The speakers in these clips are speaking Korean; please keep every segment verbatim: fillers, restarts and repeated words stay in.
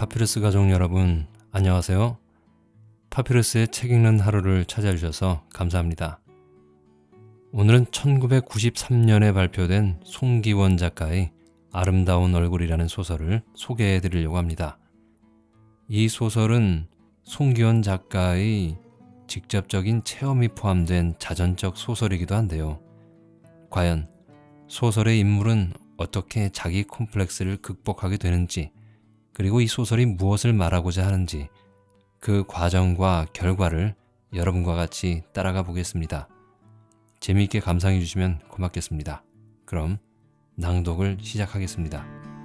파피루스 가족 여러분, 안녕하세요. 파피루스의 책 읽는 하루를 찾아주셔서 감사합니다. 오늘은 천구백구십삼 년에 발표된 송기원 작가의 아름다운 얼굴이라는 소설을 소개해 드리려고 합니다. 이 소설은 송기원 작가의 직접적인 체험이 포함된 자전적 소설이기도 한데요. 과연 소설의 인물은 어떻게 자기 콤플렉스를 극복하게 되는지, 그리고 이 소설이 무엇을 말하고자 하는지 그 과정과 결과를 여러분과 같이 따라가 보겠습니다. 재미있게 감상해 주시면 고맙겠습니다. 그럼 낭독을 시작하겠습니다.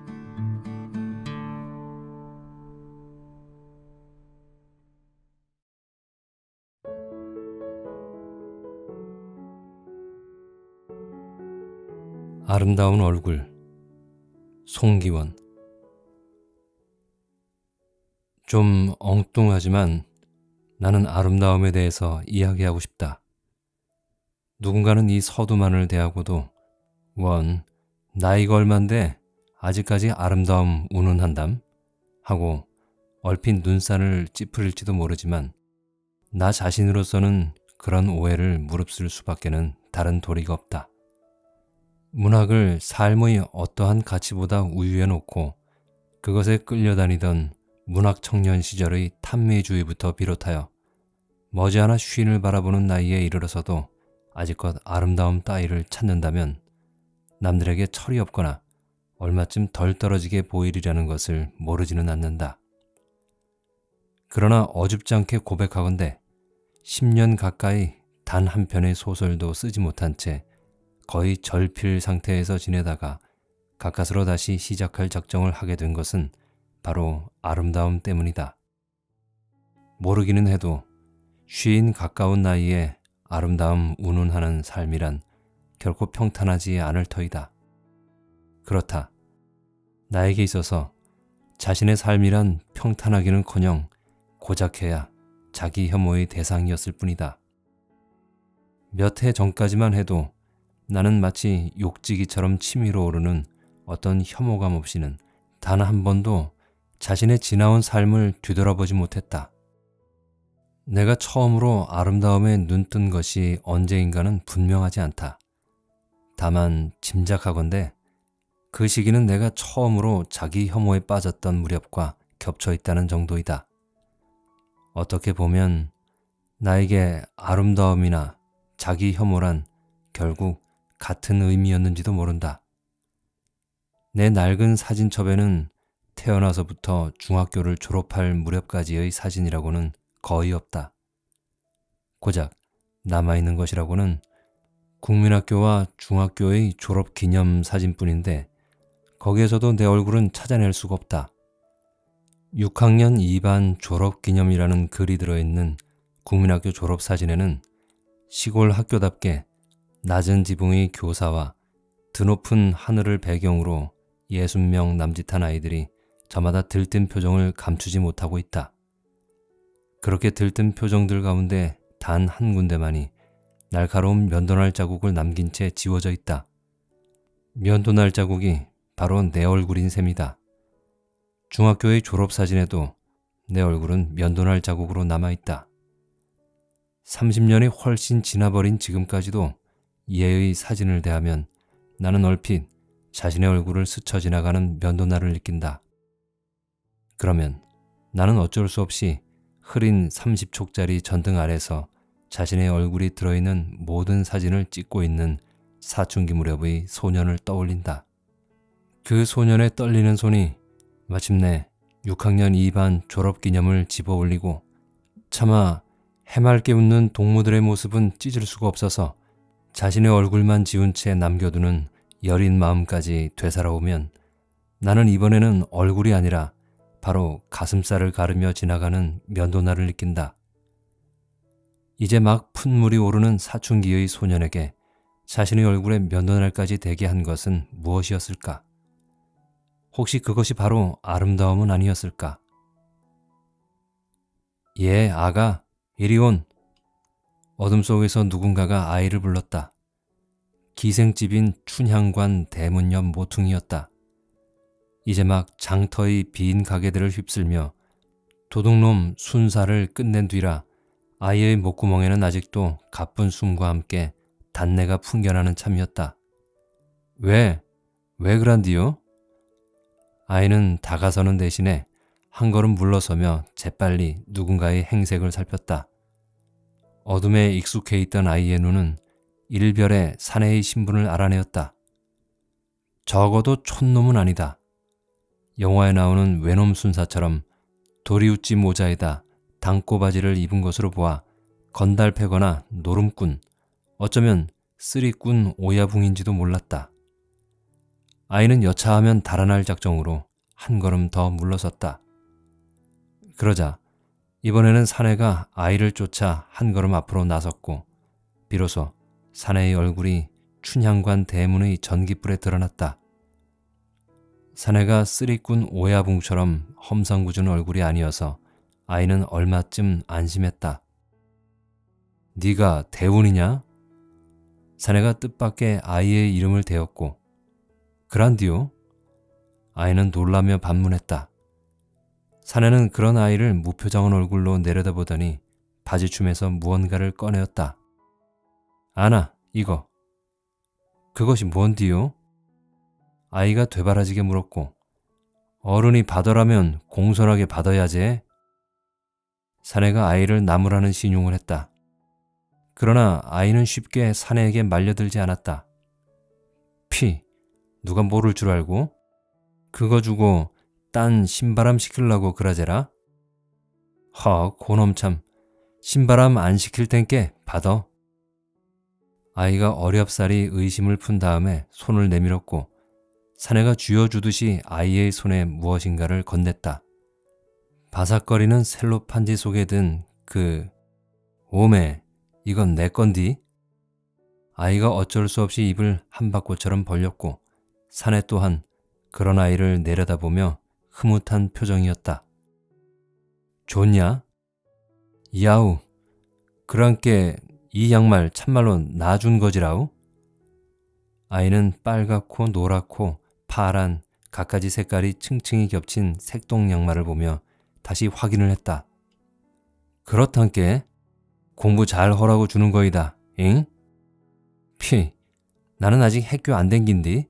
아름다운 얼굴, 송기원. 좀 엉뚱하지만 나는 아름다움에 대해서 이야기하고 싶다. 누군가는 이 서두만을 대하고도 원, 나이가 얼만데 아직까지 아름다움 운운한담? 하고 얼핏 눈살을 찌푸릴지도 모르지만 나 자신으로서는 그런 오해를 무릅쓸 수밖에는 다른 도리가 없다. 문학을 삶의 어떠한 가치보다 우위에 놓고 그것에 끌려다니던 문학 청년 시절의 탐미주의부터 비롯하여 머지않아 쉰을 바라보는 나이에 이르러서도 아직껏 아름다움 따위를 찾는다면 남들에게 철이 없거나 얼마쯤 덜 떨어지게 보이리라는 것을 모르지는 않는다. 그러나 어줍지 않게 고백하건대 십 년 가까이 단 한 편의 소설도 쓰지 못한 채 거의 절필 상태에서 지내다가 가까스로 다시 시작할 작정을 하게 된 것은 바로 아름다움 때문이다. 모르기는 해도 쉰 가까운 나이에 아름다움 운운하는 삶이란 결코 평탄하지 않을 터이다. 그렇다. 나에게 있어서 자신의 삶이란 평탄하기는커녕 고작해야 자기 혐오의 대상이었을 뿐이다. 몇 해 전까지만 해도 나는 마치 욕지기처럼 치밀어 오르는 어떤 혐오감 없이는 단 한 번도 자신의 지나온 삶을 뒤돌아보지 못했다. 내가 처음으로 아름다움에 눈뜬 것이 언제인가는 분명하지 않다. 다만 짐작하건대 그 시기는 내가 처음으로 자기 혐오에 빠졌던 무렵과 겹쳐 있다는 정도이다. 어떻게 보면 나에게 아름다움이나 자기 혐오란 결국 같은 의미였는지도 모른다. 내 낡은 사진첩에는 태어나서부터 중학교를 졸업할 무렵까지의 사진이라고는 거의 없다. 고작 남아있는 것이라고는 국민학교와 중학교의 졸업기념 사진뿐인데 거기에서도 내 얼굴은 찾아낼 수가 없다. 육 학년 이 반 졸업기념이라는 글이 들어있는 국민학교 졸업사진에는 시골 학교답게 낮은 지붕의 교사와 드높은 하늘을 배경으로 예순 명 남짓한 아이들이 저마다 들뜬 표정을 감추지 못하고 있다. 그렇게 들뜬 표정들 가운데 단 한 군데만이 날카로운 면도날 자국을 남긴 채 지워져 있다. 면도날 자국이 바로 내 얼굴인 셈이다. 중학교의 졸업사진에도 내 얼굴은 면도날 자국으로 남아있다. 삼십 년이 훨씬 지나버린 지금까지도 얘의 사진을 대하면 나는 얼핏 자신의 얼굴을 스쳐 지나가는 면도날을 느낀다. 그러면 나는 어쩔 수 없이 흐린 삼십 촉짜리 전등 아래서 자신의 얼굴이 들어있는 모든 사진을 찍고 있는 사춘기 무렵의 소년을 떠올린다. 그 소년의 떨리는 손이 마침내 육 학년 이 반 졸업기념을 집어올리고 차마 해맑게 웃는 동무들의 모습은 찢을 수가 없어서 자신의 얼굴만 지운 채 남겨두는 여린 마음까지 되살아오면 나는 이번에는 얼굴이 아니라 바로 가슴살을 가르며 지나가는 면도날을 느낀다. 이제 막 풋물이 오르는 사춘기의 소년에게 자신의 얼굴에 면도날까지 되게 한 것은 무엇이었을까? 혹시 그것이 바로 아름다움은 아니었을까? 예, 아가, 이리 온. 어둠 속에서 누군가가 아이를 불렀다. 기생집인 춘향관 대문 옆 모퉁이였다. 이제 막 장터의 빈 가게들을 휩쓸며 도둑놈 순사를 끝낸 뒤라 아이의 목구멍에는 아직도 가쁜 숨과 함께 단내가 풍겨나는 참이었다. 왜? 왜 그란디요? 아이는 다가서는 대신에 한 걸음 물러서며 재빨리 누군가의 행색을 살폈다. 어둠에 익숙해 있던 아이의 눈은 일별의 사내의 신분을 알아내었다. 적어도 촌놈은 아니다. 영화에 나오는 외놈 순사처럼 도리우찌 모자에다 당꼬바지를 입은 것으로 보아 건달패거나 노름꾼, 어쩌면 쓰리꾼 오야붕인지도 몰랐다. 아이는 여차하면 달아날 작정으로 한 걸음 더 물러섰다. 그러자 이번에는 사내가 아이를 쫓아 한 걸음 앞으로 나섰고 비로소 사내의 얼굴이 춘향관 대문의 전깃불에 드러났다. 사내가 쓰리꾼 오야붕처럼 험상궂은 얼굴이 아니어서 아이는 얼마쯤 안심했다. 네가 대운이냐? 사내가 뜻밖의 아이의 이름을 대었고 그란디오? 아이는 놀라며 반문했다. 사내는 그런 아이를 무표정한 얼굴로 내려다보더니 바지춤에서 무언가를 꺼내었다. 아나, 이거. 그것이 뭔디요? 아이가 되바라지게 물었고 어른이 받으라면 공손하게 받아야지. 사내가 아이를 나무라는 신용을 했다. 그러나 아이는 쉽게 사내에게 말려들지 않았다. 피, 누가 모를 줄 알고? 그거 주고 딴 신바람 시키려고 그러제라? 허, 고놈 참. 신바람 안 시킬 땐께 받아. 아이가 어렵사리 의심을 푼 다음에 손을 내밀었고 사내가 쥐어주듯이 아이의 손에 무엇인가를 건넸다. 바삭거리는 셀로판지 속에 든 그... 오메, 이건 내 건디? 아이가 어쩔 수 없이 입을 한바꽃처럼 벌렸고 사내 또한 그런 아이를 내려다보며 흐뭇한 표정이었다. 좋냐? 야우, 그랑께 이 양말 참말로 나 준 거지라우? 아이는 빨갛고 노랗고 파란 갖가지 색깔이 층층이 겹친 색동 양말을 보며 다시 확인을 했다. 그렇단께 공부 잘 허라고 주는 거이다, 잉? 피, 나는 아직 학교 안 댕긴디?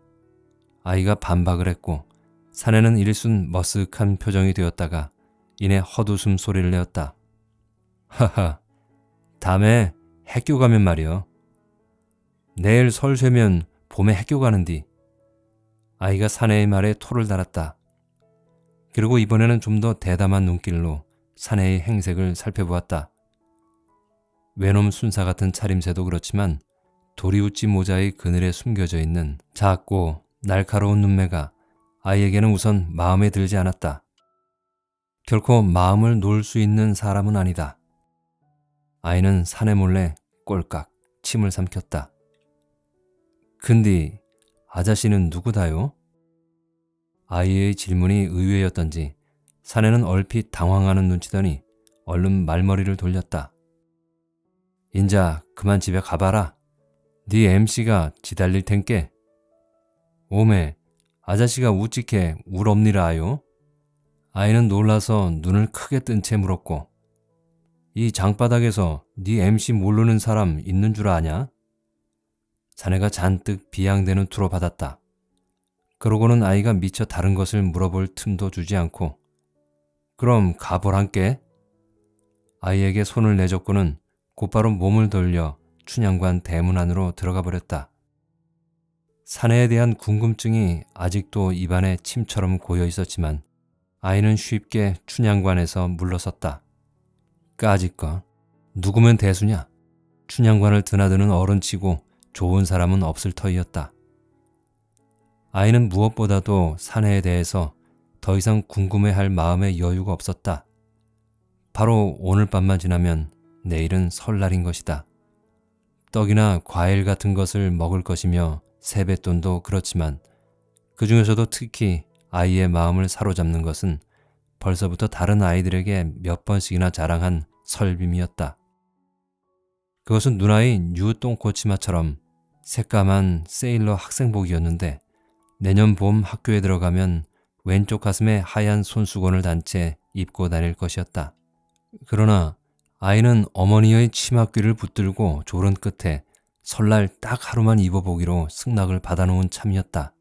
아이가 반박을 했고 사내는 일순 머쓱한 표정이 되었다가 이내 헛웃음 소리를 내었다. 하하, 다음에 학교 가면 말이여. 내일 설쇠면 봄에 학교 가는디. 아이가 사내의 말에 토를 달았다. 그리고 이번에는 좀 더 대담한 눈길로 사내의 행색을 살펴보았다. 외놈 순사 같은 차림새도 그렇지만 도리우찌 모자의 그늘에 숨겨져 있는 작고 날카로운 눈매가 아이에게는 우선 마음에 들지 않았다. 결코 마음을 놓을 수 있는 사람은 아니다. 아이는 사내 몰래 꼴깍 침을 삼켰다. 근디 아자씨는 누구다요? 아이의 질문이 의외였던지 사내는 얼핏 당황하는 눈치더니 얼른 말머리를 돌렸다. 인자 그만 집에 가봐라. 네 엠씨가 지달릴 텐께. 오메, 아자씨가 우찌게 울 없니라 아요? 아이는 놀라서 눈을 크게 뜬 채 물었고 이 장바닥에서 네 엠씨 모르는 사람 있는 줄 아냐? 사내가 잔뜩 비양대는 투로 받았다. 그러고는 아이가 미처 다른 것을 물어볼 틈도 주지 않고 그럼 가보란께. 아이에게 손을 내줬고는 곧바로 몸을 돌려 춘향관 대문 안으로 들어가 버렸다. 사내에 대한 궁금증이 아직도 입안에 침처럼 고여 있었지만 아이는 쉽게 춘향관에서 물러섰다. 까짓거 누구면 대수냐? 춘향관을 드나드는 어른치고 좋은 사람은 없을 터이었다. 아이는 무엇보다도 사내에 대해서 더 이상 궁금해할 마음의 여유가 없었다. 바로 오늘 밤만 지나면 내일은 설날인 것이다. 떡이나 과일 같은 것을 먹을 것이며 세뱃돈도 그렇지만 그 중에서도 특히 아이의 마음을 사로잡는 것은 벌써부터 다른 아이들에게 몇 번씩이나 자랑한 설빔이었다. 그것은 누나의 뉴 똥꼬치마처럼 새까만 세일러 학생복이었는데 내년 봄 학교에 들어가면 왼쪽 가슴에 하얀 손수건을 단 채 입고 다닐 것이었다. 그러나 아이는 어머니의 치마귀를 붙들고 조른 끝에 설날 딱 하루만 입어보기로 승낙을 받아놓은 참이었다.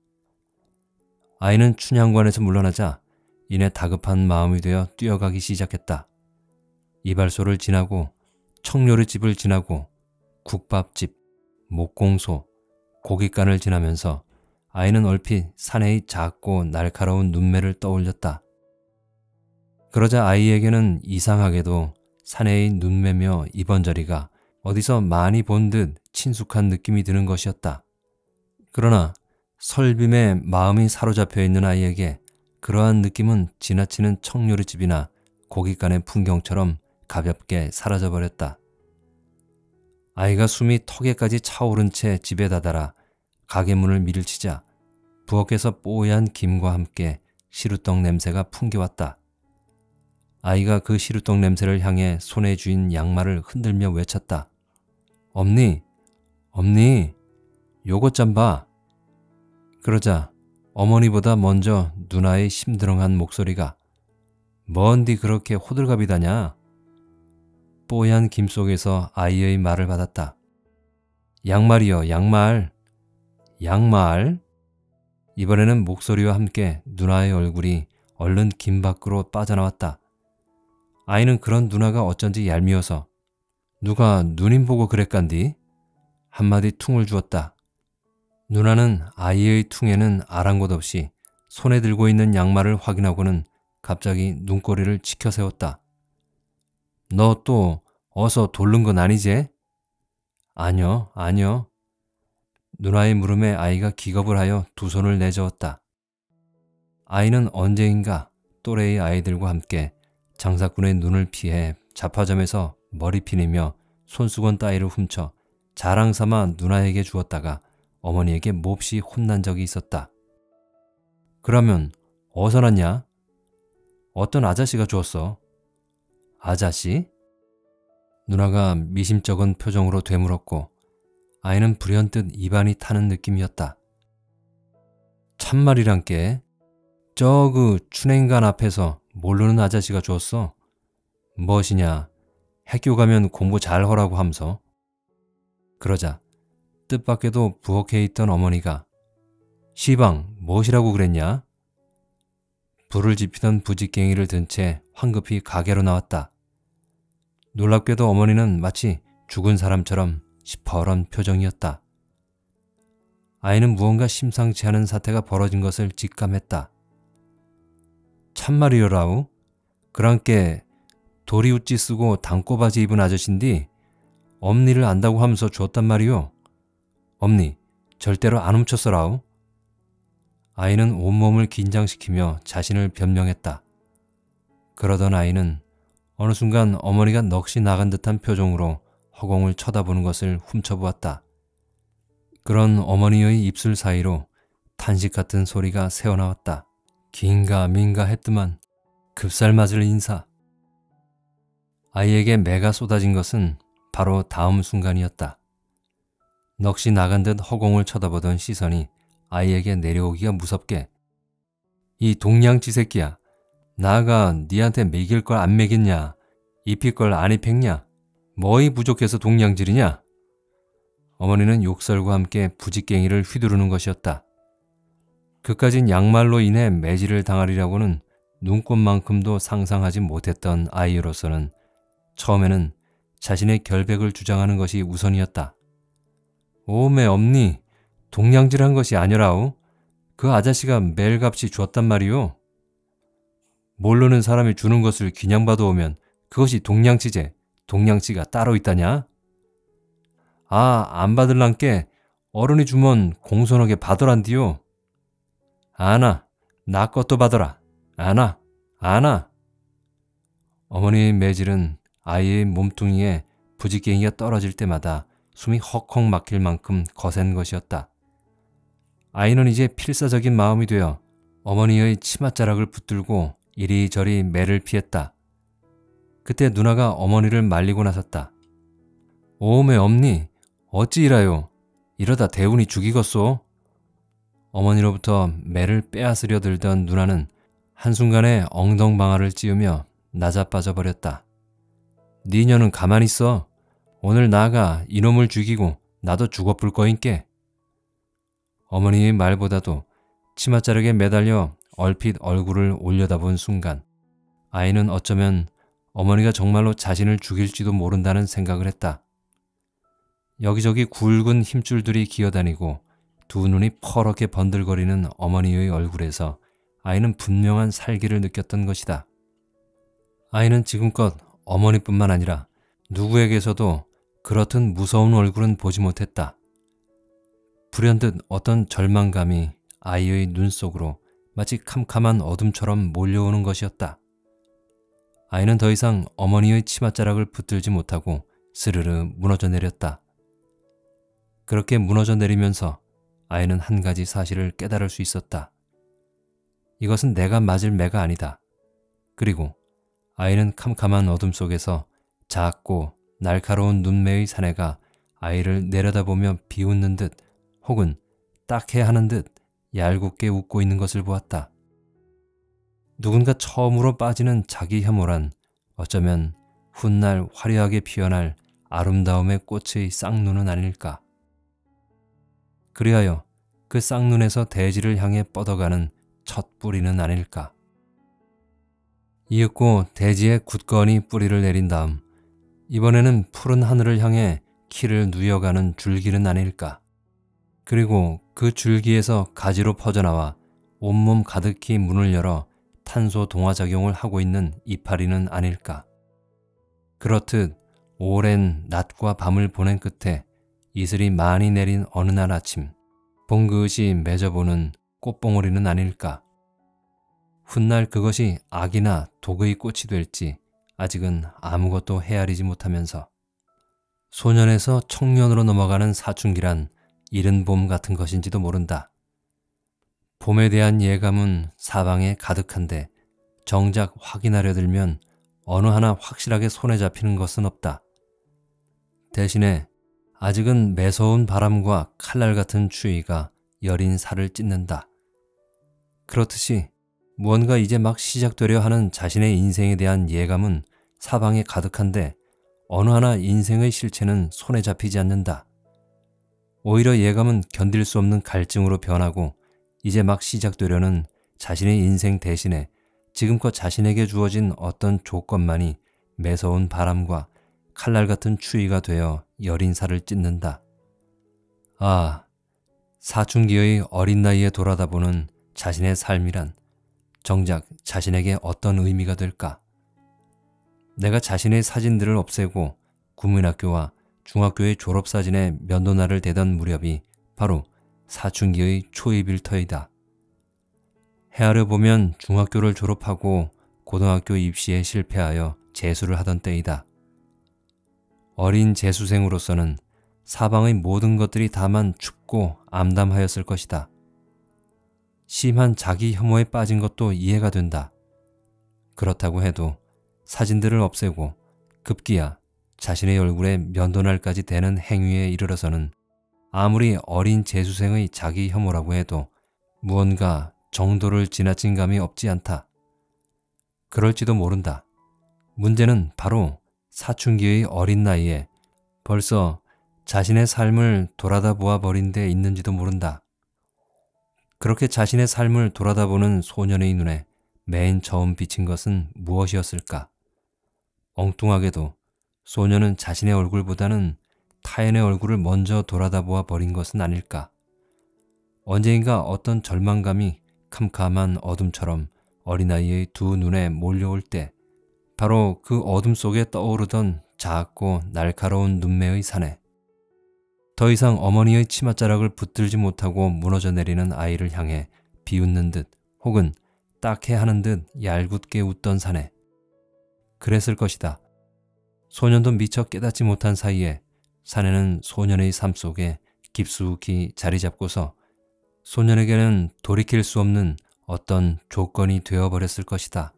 아이는 춘향관에서 물러나자 이내 다급한 마음이 되어 뛰어가기 시작했다. 이발소를 지나고 청요리집을 지나고 국밥집, 목공소, 고깃간을 지나면서 아이는 얼핏 사내의 작고 날카로운 눈매를 떠올렸다. 그러자 아이에게는 이상하게도 사내의 눈매며 입언저리가 어디서 많이 본 듯 친숙한 느낌이 드는 것이었다. 그러나 설빔에 마음이 사로잡혀 있는 아이에게 그러한 느낌은 지나치는 청요리집이나 고깃간의 풍경처럼 가볍게 사라져버렸다. 아이가 숨이 턱에까지 차오른 채 집에 다다라 가게 문을 밀치자 부엌에서 뽀얀 김과 함께 시루떡 냄새가 풍겨왔다. 아이가 그 시루떡 냄새를 향해 손에 쥔 양말을 흔들며 외쳤다. 엄니, 엄니, 요것 좀 봐. 그러자 어머니보다 먼저 누나의 심드렁한 목소리가 뭔디 그렇게 호들갑이다냐? 뽀얀 김 속에서 아이의 말을 받았다. 양말이여, 양말. 양말? 이번에는 목소리와 함께 누나의 얼굴이 얼른 김 밖으로 빠져나왔다. 아이는 그런 누나가 어쩐지 얄미워서 누가 누님 보고 그랬간디? 한마디 퉁을 주었다. 누나는 아이의 퉁에는 아랑곳 없이 손에 들고 있는 양말을 확인하고는 갑자기 눈꼬리를 치켜세웠다. 너 또 어서 돌른 건 아니지? 아니요, 아니요. 누나의 물음에 아이가 기겁을 하여 두 손을 내저었다. 아이는 언제인가 또래의 아이들과 함께 장사꾼의 눈을 피해 잡화점에서 머리 피내며 손수건 따위를 훔쳐 자랑삼아 누나에게 주었다가 어머니에게 몹시 혼난 적이 있었다. 그러면 어디서 났냐? 어떤 아저씨가 주었어. 아저씨? 누나가 미심쩍은 표정으로 되물었고 아이는 불현듯 입안이 타는 느낌이었다. 참말이란께 저 그 춘행관 앞에서 모르는 아저씨가 주었어. 무엇이냐 학교 가면 공부 잘 하라고 하면서. 그러자 뜻밖에도 부엌에 있던 어머니가 시방 무엇이라고 그랬냐? 불을 지피던 부직갱이를 든 채 황급히 가게로 나왔다. 놀랍게도 어머니는 마치 죽은 사람처럼 시퍼런 표정이었다. 아이는 무언가 심상치 않은 사태가 벌어진 것을 직감했다. 참말이여라우. 그랑께 도리우찌 쓰고 단꼬바지 입은 아저씨인디 엄니를 안다고 하면서 주었단 말이오. 엄니 절대로 안 훔쳤어라우. 아이는 온몸을 긴장시키며 자신을 변명했다. 그러던 아이는 어느 순간 어머니가 넋이 나간 듯한 표정으로 허공을 쳐다보는 것을 훔쳐보았다. 그런 어머니의 입술 사이로 탄식 같은 소리가 새어나왔다. 긴가 민가 했더만 급살맞을 인사. 아이에게 매가 쏟아진 것은 바로 다음 순간이었다. 넋이 나간 듯 허공을 쳐다보던 시선이 아이에게 내려오기가 무섭게 이 동양치 새끼야. 나가 니한테 먹일 걸 안 먹였냐? 입힐 걸 안 입혔냐? 뭐이 부족해서 동양질이냐? 어머니는 욕설과 함께 부직갱이를 휘두르는 것이었다. 그까진 양말로 인해 매질을 당하리라고는 눈꽃만큼도 상상하지 못했던 아이로서는 처음에는 자신의 결백을 주장하는 것이 우선이었다. 오메 엄니, 동양질한 것이 아니라우. 그 아저씨가 멜값이 줬단 말이오. 모르는 사람이 주는 것을 그냥 받아오면 그것이 동양치제, 동양치가 따로 있다냐? 아, 안 받을란께 어른이 주면 공손하게 받으란디요. 아나, 나 것도 받아라. 아나, 아나. 어머니의 매질은 아이의 몸뚱이에 부직갱이가 떨어질 때마다 숨이 헉헉 막힐 만큼 거센 것이었다. 아이는 이제 필사적인 마음이 되어 어머니의 치맛자락을 붙들고 이리저리 매를 피했다. 그때 누나가 어머니를 말리고 나섰다. 오메 엄니, 어찌 이라요. 이러다 대운이 죽이겠소. 어머니로부터 매를 빼앗으려 들던 누나는 한순간에 엉덩방아를 찧으며 나자빠져 버렸다. 니녀는 가만히 있어. 오늘 나가 이놈을 죽이고 나도 죽어볼 거인께. 어머니의 말보다도 치맛자락에 매달려 얼핏 얼굴을 올려다본 순간 아이는 어쩌면 어머니가 정말로 자신을 죽일지도 모른다는 생각을 했다. 여기저기 굵은 힘줄들이 기어다니고 두 눈이 퍼렇게 번들거리는 어머니의 얼굴에서 아이는 분명한 살기를 느꼈던 것이다. 아이는 지금껏 어머니뿐만 아니라 누구에게서도 그렇듯 무서운 얼굴은 보지 못했다. 불현듯 어떤 절망감이 아이의 눈 속으로 마치 캄캄한 어둠처럼 몰려오는 것이었다. 아이는 더 이상 어머니의 치맛자락을 붙들지 못하고 스르르 무너져 내렸다. 그렇게 무너져 내리면서 아이는 한 가지 사실을 깨달을 수 있었다. 이것은 내가 맞을 매가 아니다. 그리고 아이는 캄캄한 어둠 속에서 작고 날카로운 눈매의 사내가 아이를 내려다보며 비웃는 듯 혹은 딱해하는 듯 얄궂게 웃고 있는 것을 보았다. 누군가 처음으로 빠지는 자기 혐오란 어쩌면 훗날 화려하게 피어날 아름다움의 꽃의 쌍눈은 아닐까. 그리하여 그 쌍눈에서 대지를 향해 뻗어가는 첫 뿌리는 아닐까. 이윽고 대지에 굳건히 뿌리를 내린 다음 이번에는 푸른 하늘을 향해 키를 누여가는 줄기는 아닐까. 그리고 그 줄기에서 가지로 퍼져나와 온몸 가득히 문을 열어 탄소 동화작용을 하고 있는 이파리는 아닐까. 그렇듯 오랜 낮과 밤을 보낸 끝에 이슬이 많이 내린 어느 날 아침 봉긋이 맺어보는 꽃봉오리는 아닐까. 훗날 그것이 악이나 독의 꽃이 될지 아직은 아무것도 헤아리지 못하면서 소년에서 청년으로 넘어가는 사춘기란 이른 봄 같은 것인지도 모른다. 봄에 대한 예감은 사방에 가득한데 정작 확인하려 들면 어느 하나 확실하게 손에 잡히는 것은 없다. 대신에 아직은 매서운 바람과 칼날 같은 추위가 여린 살을 찢는다. 그렇듯이 무언가 이제 막 시작되려 하는 자신의 인생에 대한 예감은 사방에 가득한데 어느 하나 인생의 실체는 손에 잡히지 않는다. 오히려 예감은 견딜 수 없는 갈증으로 변하고 이제 막 시작되려는 자신의 인생 대신에 지금껏 자신에게 주어진 어떤 조건만이 매서운 바람과 칼날 같은 추위가 되어 여린 살을 찢는다. 아, 사춘기의 어린 나이에 돌아다보는 자신의 삶이란 정작 자신에게 어떤 의미가 될까? 내가 자신의 사진들을 없애고 국민학교와 중학교의 졸업사진에 면도날을 대던 무렵이 바로 사춘기의 초입일 터이다. 헤아려 보면 중학교를 졸업하고 고등학교 입시에 실패하여 재수를 하던 때이다. 어린 재수생으로서는 사방의 모든 것들이 다만 춥고 암담하였을 것이다. 심한 자기 혐오에 빠진 것도 이해가 된다. 그렇다고 해도 사진들을 없애고 급기야 자신의 얼굴에 면도날까지 대는 행위에 이르러서는 아무리 어린 재수생의 자기 혐오라고 해도 무언가 정도를 지나친 감이 없지 않다. 그럴지도 모른다. 문제는 바로 사춘기의 어린 나이에 벌써 자신의 삶을 돌아다 보아 버린 데 있는지도 모른다. 그렇게 자신의 삶을 돌아다 보는 소년의 눈에 맨 처음 비친 것은 무엇이었을까? 엉뚱하게도 소년은 자신의 얼굴보다는 타인의 얼굴을 먼저 돌아다 보아 버린 것은 아닐까. 언제인가 어떤 절망감이 캄캄한 어둠처럼 어린아이의 두 눈에 몰려올 때 바로 그 어둠 속에 떠오르던 작고 날카로운 눈매의 사내. 더 이상 어머니의 치맛자락을 붙들지 못하고 무너져 내리는 아이를 향해 비웃는 듯 혹은 딱해하는 듯 얄궂게 웃던 사내. 그랬을 것이다. 소년도 미처 깨닫지 못한 사이에 사내는 소년의 삶 속에 깊숙이 자리 잡고서 소년에게는 돌이킬 수 없는 어떤 조건이 되어버렸을 것이다.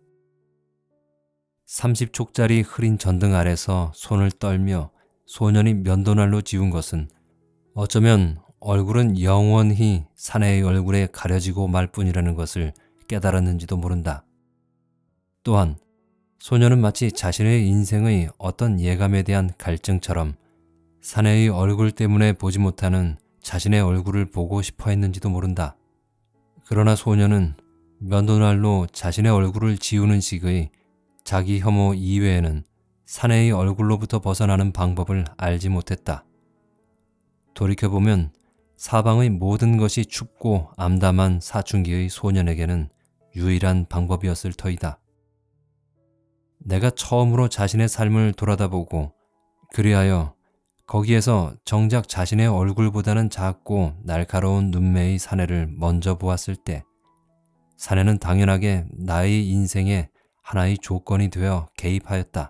삼십 촉짜리 흐린 전등 아래서 손을 떨며 소년이 면도날로 지운 것은 어쩌면 얼굴은 영원히 사내의 얼굴에 가려지고 말 뿐이라는 것을 깨달았는지도 모른다. 또한 소녀는 마치 자신의 인생의 어떤 예감에 대한 갈증처럼 사내의 얼굴 때문에 보지 못하는 자신의 얼굴을 보고 싶어 했는지도 모른다. 그러나 소녀는 면도날로 자신의 얼굴을 지우는 식의 자기 혐오 이외에는 사내의 얼굴로부터 벗어나는 방법을 알지 못했다. 돌이켜보면 사방의 모든 것이 춥고 암담한 사춘기의 소년에게는 유일한 방법이었을 터이다. 내가 처음으로 자신의 삶을 돌아다보고 그리하여 거기에서 정작 자신의 얼굴보다는 작고 날카로운 눈매의 사내를 먼저 보았을 때 사내는 당연하게 나의 인생에 하나의 조건이 되어 개입하였다.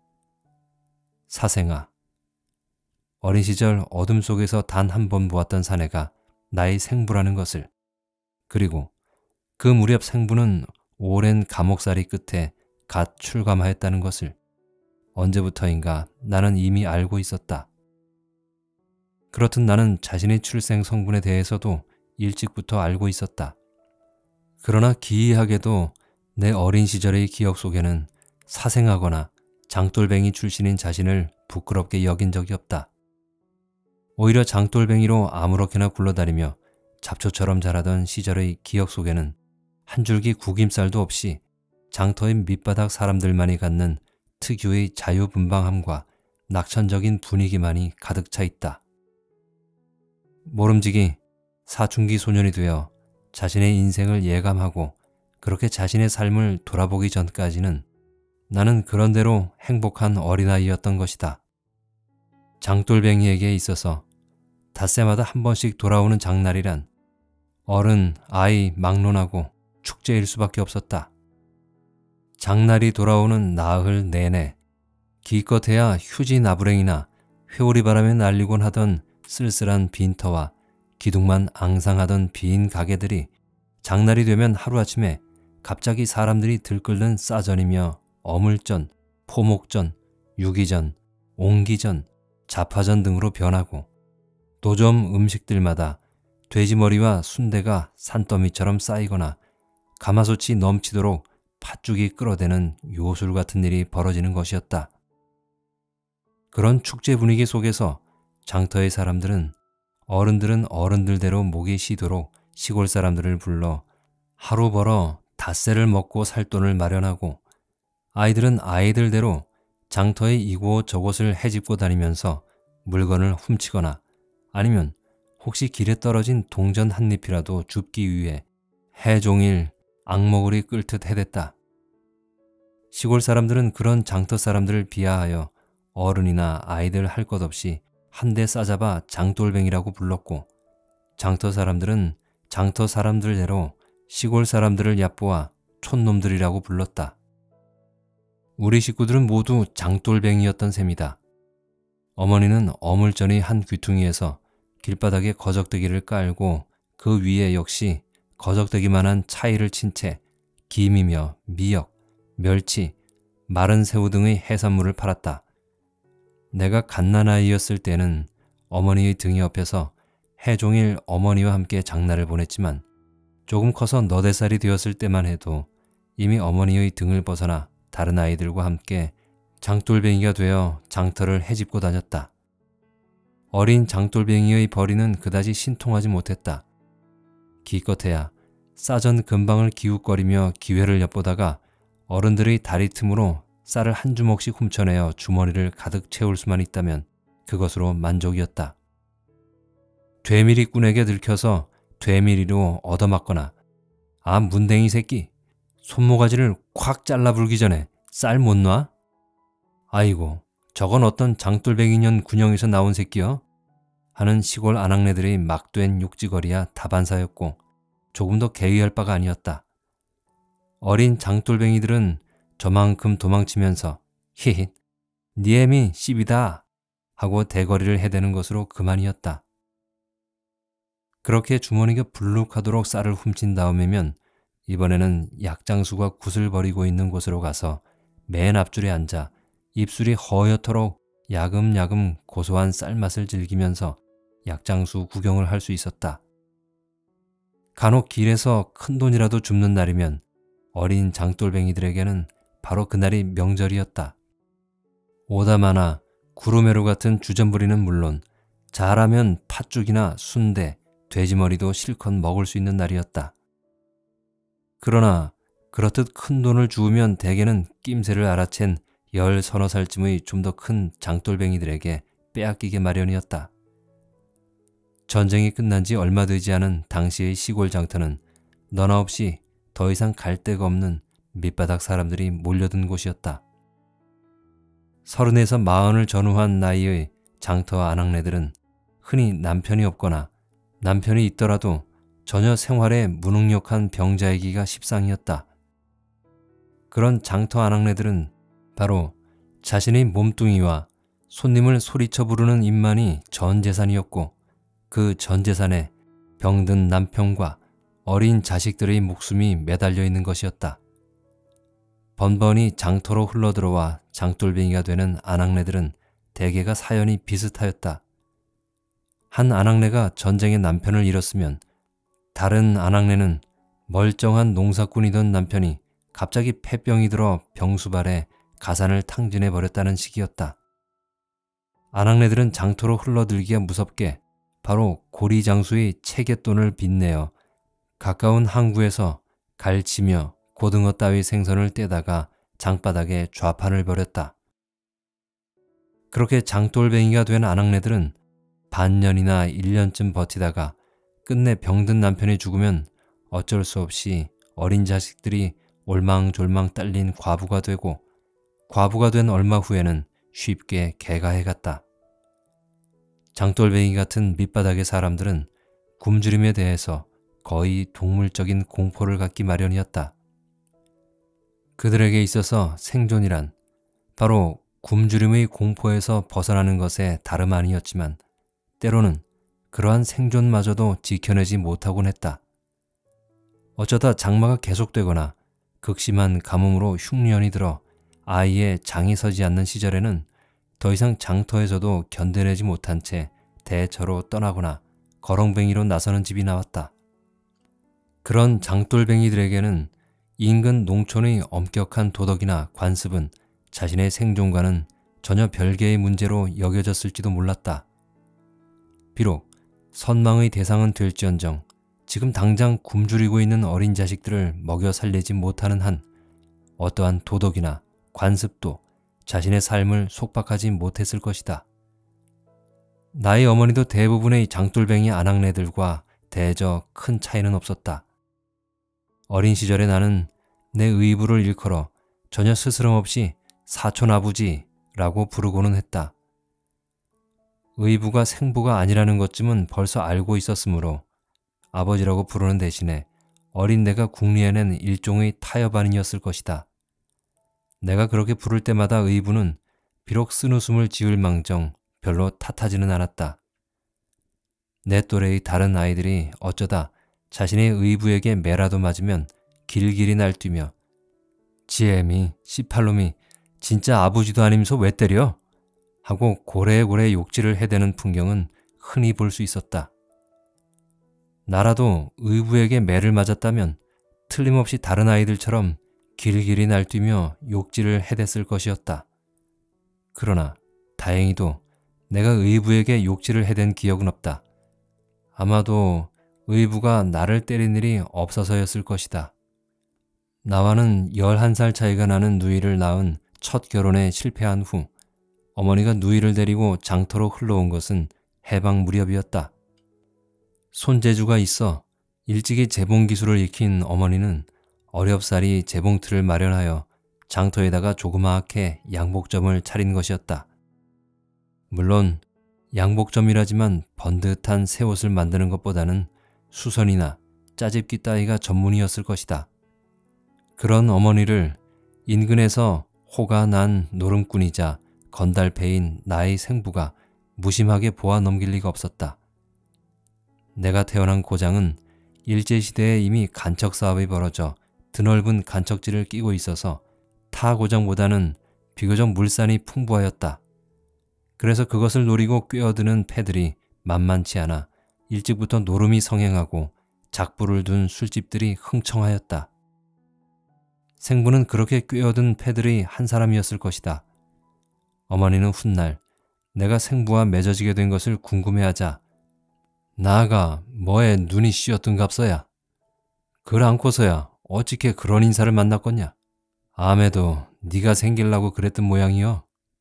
사생아, 어린 시절 어둠 속에서 단 한 번 보았던 사내가 나의 생부라는 것을, 그리고 그 무렵 생부는 오랜 감옥살이 끝에 갓 출감하였다는 것을 언제부터인가 나는 이미 알고 있었다. 그렇듯 나는 자신의 출생 성분에 대해서도 일찍부터 알고 있었다. 그러나 기이하게도 내 어린 시절의 기억 속에는 사생하거나 장돌뱅이 출신인 자신을 부끄럽게 여긴 적이 없다. 오히려 장돌뱅이로 아무렇게나 굴러다니며 잡초처럼 자라던 시절의 기억 속에는 한 줄기 구김살도 없이 장터의 밑바닥 사람들만이 갖는 특유의 자유분방함과 낙천적인 분위기만이 가득 차 있다. 모름지기 사춘기 소년이 되어 자신의 인생을 예감하고 그렇게 자신의 삶을 돌아보기 전까지는 나는 그런대로 행복한 어린아이였던 것이다. 장돌뱅이에게 있어서 닷새마다 한 번씩 돌아오는 장날이란 어른, 아이, 막론하고 축제일 수밖에 없었다. 장날이 돌아오는 나흘 내내 기껏해야 휴지 나부랭이나 회오리 바람에 날리곤 하던 쓸쓸한 빈터와 기둥만 앙상하던 빈 가게들이 장날이 되면 하루아침에 갑자기 사람들이 들끓는 싸전이며 어물전, 포목전, 유기전, 옹기전, 자파전 등으로 변하고 노점 음식들마다 돼지머리와 순대가 산더미처럼 쌓이거나 가마솥이 넘치도록 팥죽이 끓어대는 요술 같은 일이 벌어지는 것이었다. 그런 축제 분위기 속에서 장터의 사람들은 어른들은 어른들대로 목이 쉬도록 시골 사람들을 불러 하루 벌어 닷새를 먹고 살 돈을 마련하고 아이들은 아이들대로 장터의 이곳 저곳을 헤집고 다니면서 물건을 훔치거나 아니면 혹시 길에 떨어진 동전 한 잎이라도 줍기 위해 해종일 악먹으리 끓듯 해댔다. 시골 사람들은 그런 장터 사람들을 비하하여 어른이나 아이들 할 것 없이 한 대 싸잡아 장돌뱅이라고 불렀고 장터 사람들은 장터 사람들대로 시골 사람들을 얕보아 촌놈들이라고 불렀다. 우리 식구들은 모두 장돌뱅이였던 셈이다. 어머니는 어물전의 한 귀퉁이에서 길바닥에 거적대기를 깔고 그 위에 역시 거적대기만한 차이를 친 채 김이며 미역, 멸치, 마른 새우 등의 해산물을 팔았다. 내가 갓난아이였을 때는 어머니의 등 옆에서 해종일 어머니와 함께 장날을 보냈지만 조금 커서 너댓살이 되었을 때만 해도 이미 어머니의 등을 벗어나 다른 아이들과 함께 장돌뱅이가 되어 장터를 헤집고 다녔다. 어린 장돌뱅이의 벌이는 그다지 신통하지 못했다. 기껏해야 싸전 근방을 기웃거리며 기회를 엿보다가 어른들의 다리 틈으로 쌀을 한 주먹씩 훔쳐내어 주머니를 가득 채울 수만 있다면 그것으로 만족이었다. 되밀이꾼에게 들켜서 되밀이로 얻어맞거나 아 문댕이 새끼 손모가지를 콱 잘라불기 전에 쌀 못 놔? 아이고 저건 어떤 장돌뱅이년 군형에서 나온 새끼여? 하는 시골 아낙네들의 막된 욕지거리야 다반사였고 조금 더 개의할 바가 아니었다. 어린 장돌뱅이들은 저만큼 도망치면서 히힛 니 애미 씹이다 하고 대거리를 해대는 것으로 그만이었다. 그렇게 주머니가 불룩하도록 쌀을 훔친 다음이면 이번에는 약장수가 굿을 버리고 있는 곳으로 가서 맨 앞줄에 앉아 입술이 허옇도록 야금야금 고소한 쌀맛을 즐기면서 약장수 구경을 할 수 있었다. 간혹 길에서 큰돈이라도 줍는 날이면 어린 장돌뱅이들에게는 바로 그날이 명절이었다. 오다마나 구루메루 같은 주전부리는 물론 잘하면 팥죽이나 순대, 돼지머리도 실컷 먹을 수 있는 날이었다. 그러나 그렇듯 큰 돈을 주우면 대개는 낌새를 알아챈 열 서너 살쯤의 좀 더 큰 장돌뱅이들에게 빼앗기게 마련이었다. 전쟁이 끝난 지 얼마 되지 않은 당시의 시골 장터는 너나 없이 더 이상 갈 데가 없는 밑바닥 사람들이 몰려든 곳이었다. 서른에서 마흔을 전후한 나이의 장터 아낙네들은 흔히 남편이 없거나 남편이 있더라도 전혀 생활에 무능력한 병자이기가 십상이었다. 그런 장터 아낙네들은 바로 자신의 몸뚱이와 손님을 소리쳐 부르는 입만이 전 재산이었고 그 전 재산에 병든 남편과 어린 자식들의 목숨이 매달려 있는 것이었다. 번번이 장터로 흘러들어와 장돌뱅이가 되는 아낙네들은 대개가 사연이 비슷하였다. 한 아낙네가 전쟁에 남편을 잃었으면 다른 아낙네는 멀쩡한 농사꾼이던 남편이 갑자기 폐병이 들어 병수발에 가산을 탕진해 버렸다는 식이었다. 아낙네들은 장터로 흘러들기가 무섭게 바로 고리장수의 체계돈을 빚내어 가까운 항구에서 갈치며 고등어 따위 생선을 떼다가 장바닥에 좌판을 벌였다. 그렇게 장돌뱅이가 된 아낙네들은 반년이나 일 년쯤 버티다가 끝내 병든 남편이 죽으면 어쩔 수 없이 어린 자식들이 올망졸망 딸린 과부가 되고 과부가 된 얼마 후에는 쉽게 개가해갔다. 장돌뱅이 같은 밑바닥의 사람들은 굶주림에 대해서 거의 동물적인 공포를 갖기 마련이었다. 그들에게 있어서 생존이란 바로 굶주림의 공포에서 벗어나는 것에 다름 아니었지만 때로는 그러한 생존마저도 지켜내지 못하곤 했다. 어쩌다 장마가 계속되거나 극심한 가뭄으로 흉년이 들어 아이의 장이 서지 않는 시절에는 더 이상 장터에서도 견뎌내지 못한 채 대처로 떠나거나 거렁뱅이로 나서는 집이 나왔다. 그런 장돌뱅이들에게는 인근 농촌의 엄격한 도덕이나 관습은 자신의 생존과는 전혀 별개의 문제로 여겨졌을지도 몰랐다. 비록 선망의 대상은 될지언정 지금 당장 굶주리고 있는 어린 자식들을 먹여 살리지 못하는 한 어떠한 도덕이나 관습도 자신의 삶을 속박하지 못했을 것이다. 나의 어머니도 대부분의 장돌뱅이 아낙네들과 대저 큰 차이는 없었다. 어린 시절에 나는 내 의부를 일컬어 전혀 스스럼 없이 사촌 아버지라고 부르고는 했다. 의부가 생부가 아니라는 것쯤은 벌써 알고 있었으므로 아버지라고 부르는 대신에 어린 내가 궁리해낸 일종의 타협아니었을 것이다. 내가 그렇게 부를 때마다 의부는 비록 쓴웃음을 지을 망정 별로 탓하지는 않았다. 내 또래의 다른 아이들이 어쩌다 자신의 의부에게 매라도 맞으면 길길이 날뛰며 지엠이 씨팔놈이 진짜 아버지도 아니면서 왜 때려? 하고 고래고래 욕질을 해대는 풍경은 흔히 볼 수 있었다. 나라도 의부에게 매를 맞았다면 틀림없이 다른 아이들처럼 길길이 날뛰며 욕질을 해댔을 것이었다. 그러나 다행히도 내가 의부에게 욕질을 해댄 기억은 없다. 아마도 의부가 나를 때린 일이 없어서였을 것이다. 나와는 열한 살 차이가 나는 누이를 낳은 첫 결혼에 실패한 후 어머니가 누이를 데리고 장터로 흘러온 것은 해방 무렵이었다. 손재주가 있어 일찍이 재봉 기술을 익힌 어머니는 어렵사리 재봉틀을 마련하여 장터에다가 조그마하게 양복점을 차린 것이었다. 물론 양복점이라지만 번듯한 새 옷을 만드는 것보다는 수선이나 짜집기 따위가 전문이었을 것이다. 그런 어머니를 인근에서 호가 난 노름꾼이자 건달패인 나의 생부가 무심하게 보아 넘길 리가 없었다. 내가 태어난 고장은 일제시대에 이미 간척사업이 벌어져 드넓은 간척지를 끼고 있어서 타 고장보다는 비교적 물산이 풍부하였다. 그래서 그것을 노리고 꿰어드는 패들이 만만치 않아 일찍부터 노름이 성행하고 작부를 둔 술집들이 흥청하였다. 생부는 그렇게 꿰어든 패들이 한 사람이었을 것이다. 어머니는 훗날 내가 생부와 맺어지게 된 것을 궁금해하자 나아가 뭐에 눈이 씌었던갑서야. 그걸 안고서야 어찌게 그런 인사를 만났겠냐. 암에도 네가 생길라고 그랬던 모양이여.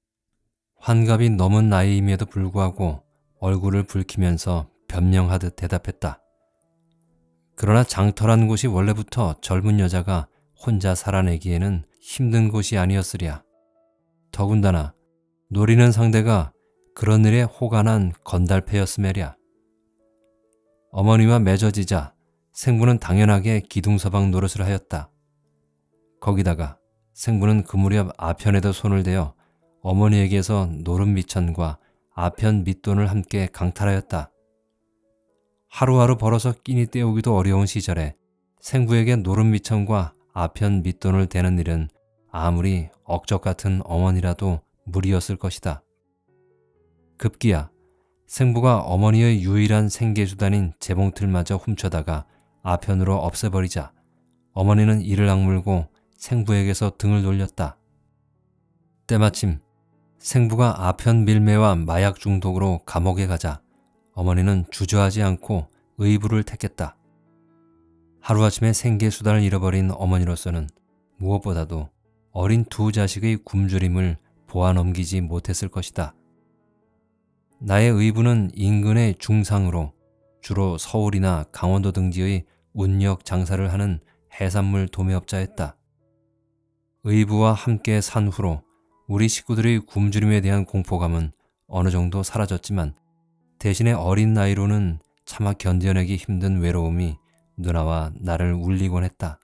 환갑이 넘은 나이임에도 불구하고 얼굴을 붉히면서 변명하듯 대답했다. 그러나 장터란 곳이 원래부터 젊은 여자가 혼자 살아내기에는 힘든 곳이 아니었으랴. 더군다나 노리는 상대가 그런 일에 호간한 건달패였음에랴. 어머니와 맺어지자 생부는 당연하게 기둥서방 노릇을 하였다. 거기다가 생부는 그 무렵 아편에도 손을 대어 어머니에게서 노름 미천과 아편 밑돈을 함께 강탈하였다. 하루하루 벌어서 끼니 때우기도 어려운 시절에 생부에게 노름 미천과 아편 밑돈을 대는 일은 아무리 억적 같은 어머니라도 무리였을 것이다. 급기야 생부가 어머니의 유일한 생계수단인 재봉틀마저 훔쳐다가 아편으로 없애버리자 어머니는 이를 악물고 생부에게서 등을 돌렸다. 때마침 생부가 아편 밀매와 마약 중독으로 감옥에 가자 어머니는 주저하지 않고 의부를 택했다. 하루아침에 생계수단을 잃어버린 어머니로서는 무엇보다도 어린 두 자식의 굶주림을 보아넘기지 못했을 것이다. 나의 의부는 인근의 중상으로 주로 서울이나 강원도 등지의 운역 장사를 하는 해산물 도매업자였다. 의부와 함께 산 후로 우리 식구들의 굶주림에 대한 공포감은 어느 정도 사라졌지만 대신에 어린 나이로는 차마 견뎌내기 힘든 외로움이 누나와 나를 울리곤 했다.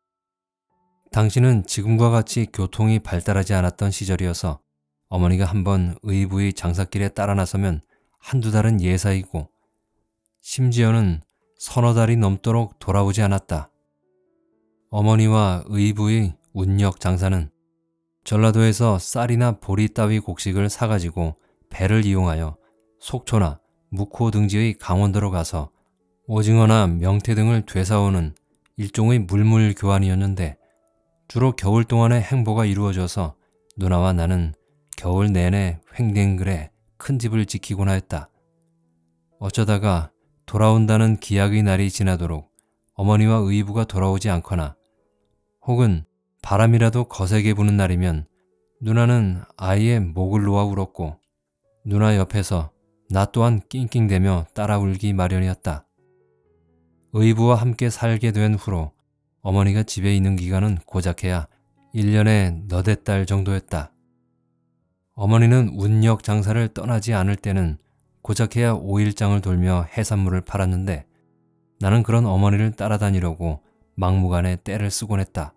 당시는 지금과 같이 교통이 발달하지 않았던 시절이어서 어머니가 한번 의부의 장사길에 따라 나서면 한두 달은 예사이고 심지어는 서너 달이 넘도록 돌아오지 않았다. 어머니와 의부의 운역 장사는 전라도에서 쌀이나 보리 따위 곡식을 사가지고 배를 이용하여 속초나 묵호 등지의 강원도로 가서 오징어나 명태 등을 되사오는 일종의 물물 교환이었는데 주로 겨울 동안의 행보가 이루어져서 누나와 나는 겨울 내내 횡댕글에 큰 집을 지키곤 하였다. 어쩌다가 돌아온다는 기약의 날이 지나도록 어머니와 의부가 돌아오지 않거나 혹은 바람이라도 거세게 부는 날이면 누나는 아이의 목을 놓아 울었고 누나 옆에서 나 또한 낑낑대며 따라 울기 마련이었다. 의부와 함께 살게 된 후로 어머니가 집에 있는 기간은 고작해야 일 년에 너댓 달 정도였다. 어머니는 운역 장사를 떠나지 않을 때는 고작해야 오 일장을 돌며 해산물을 팔았는데 나는 그런 어머니를 따라다니려고 막무가내 떼를 쓰곤 했다.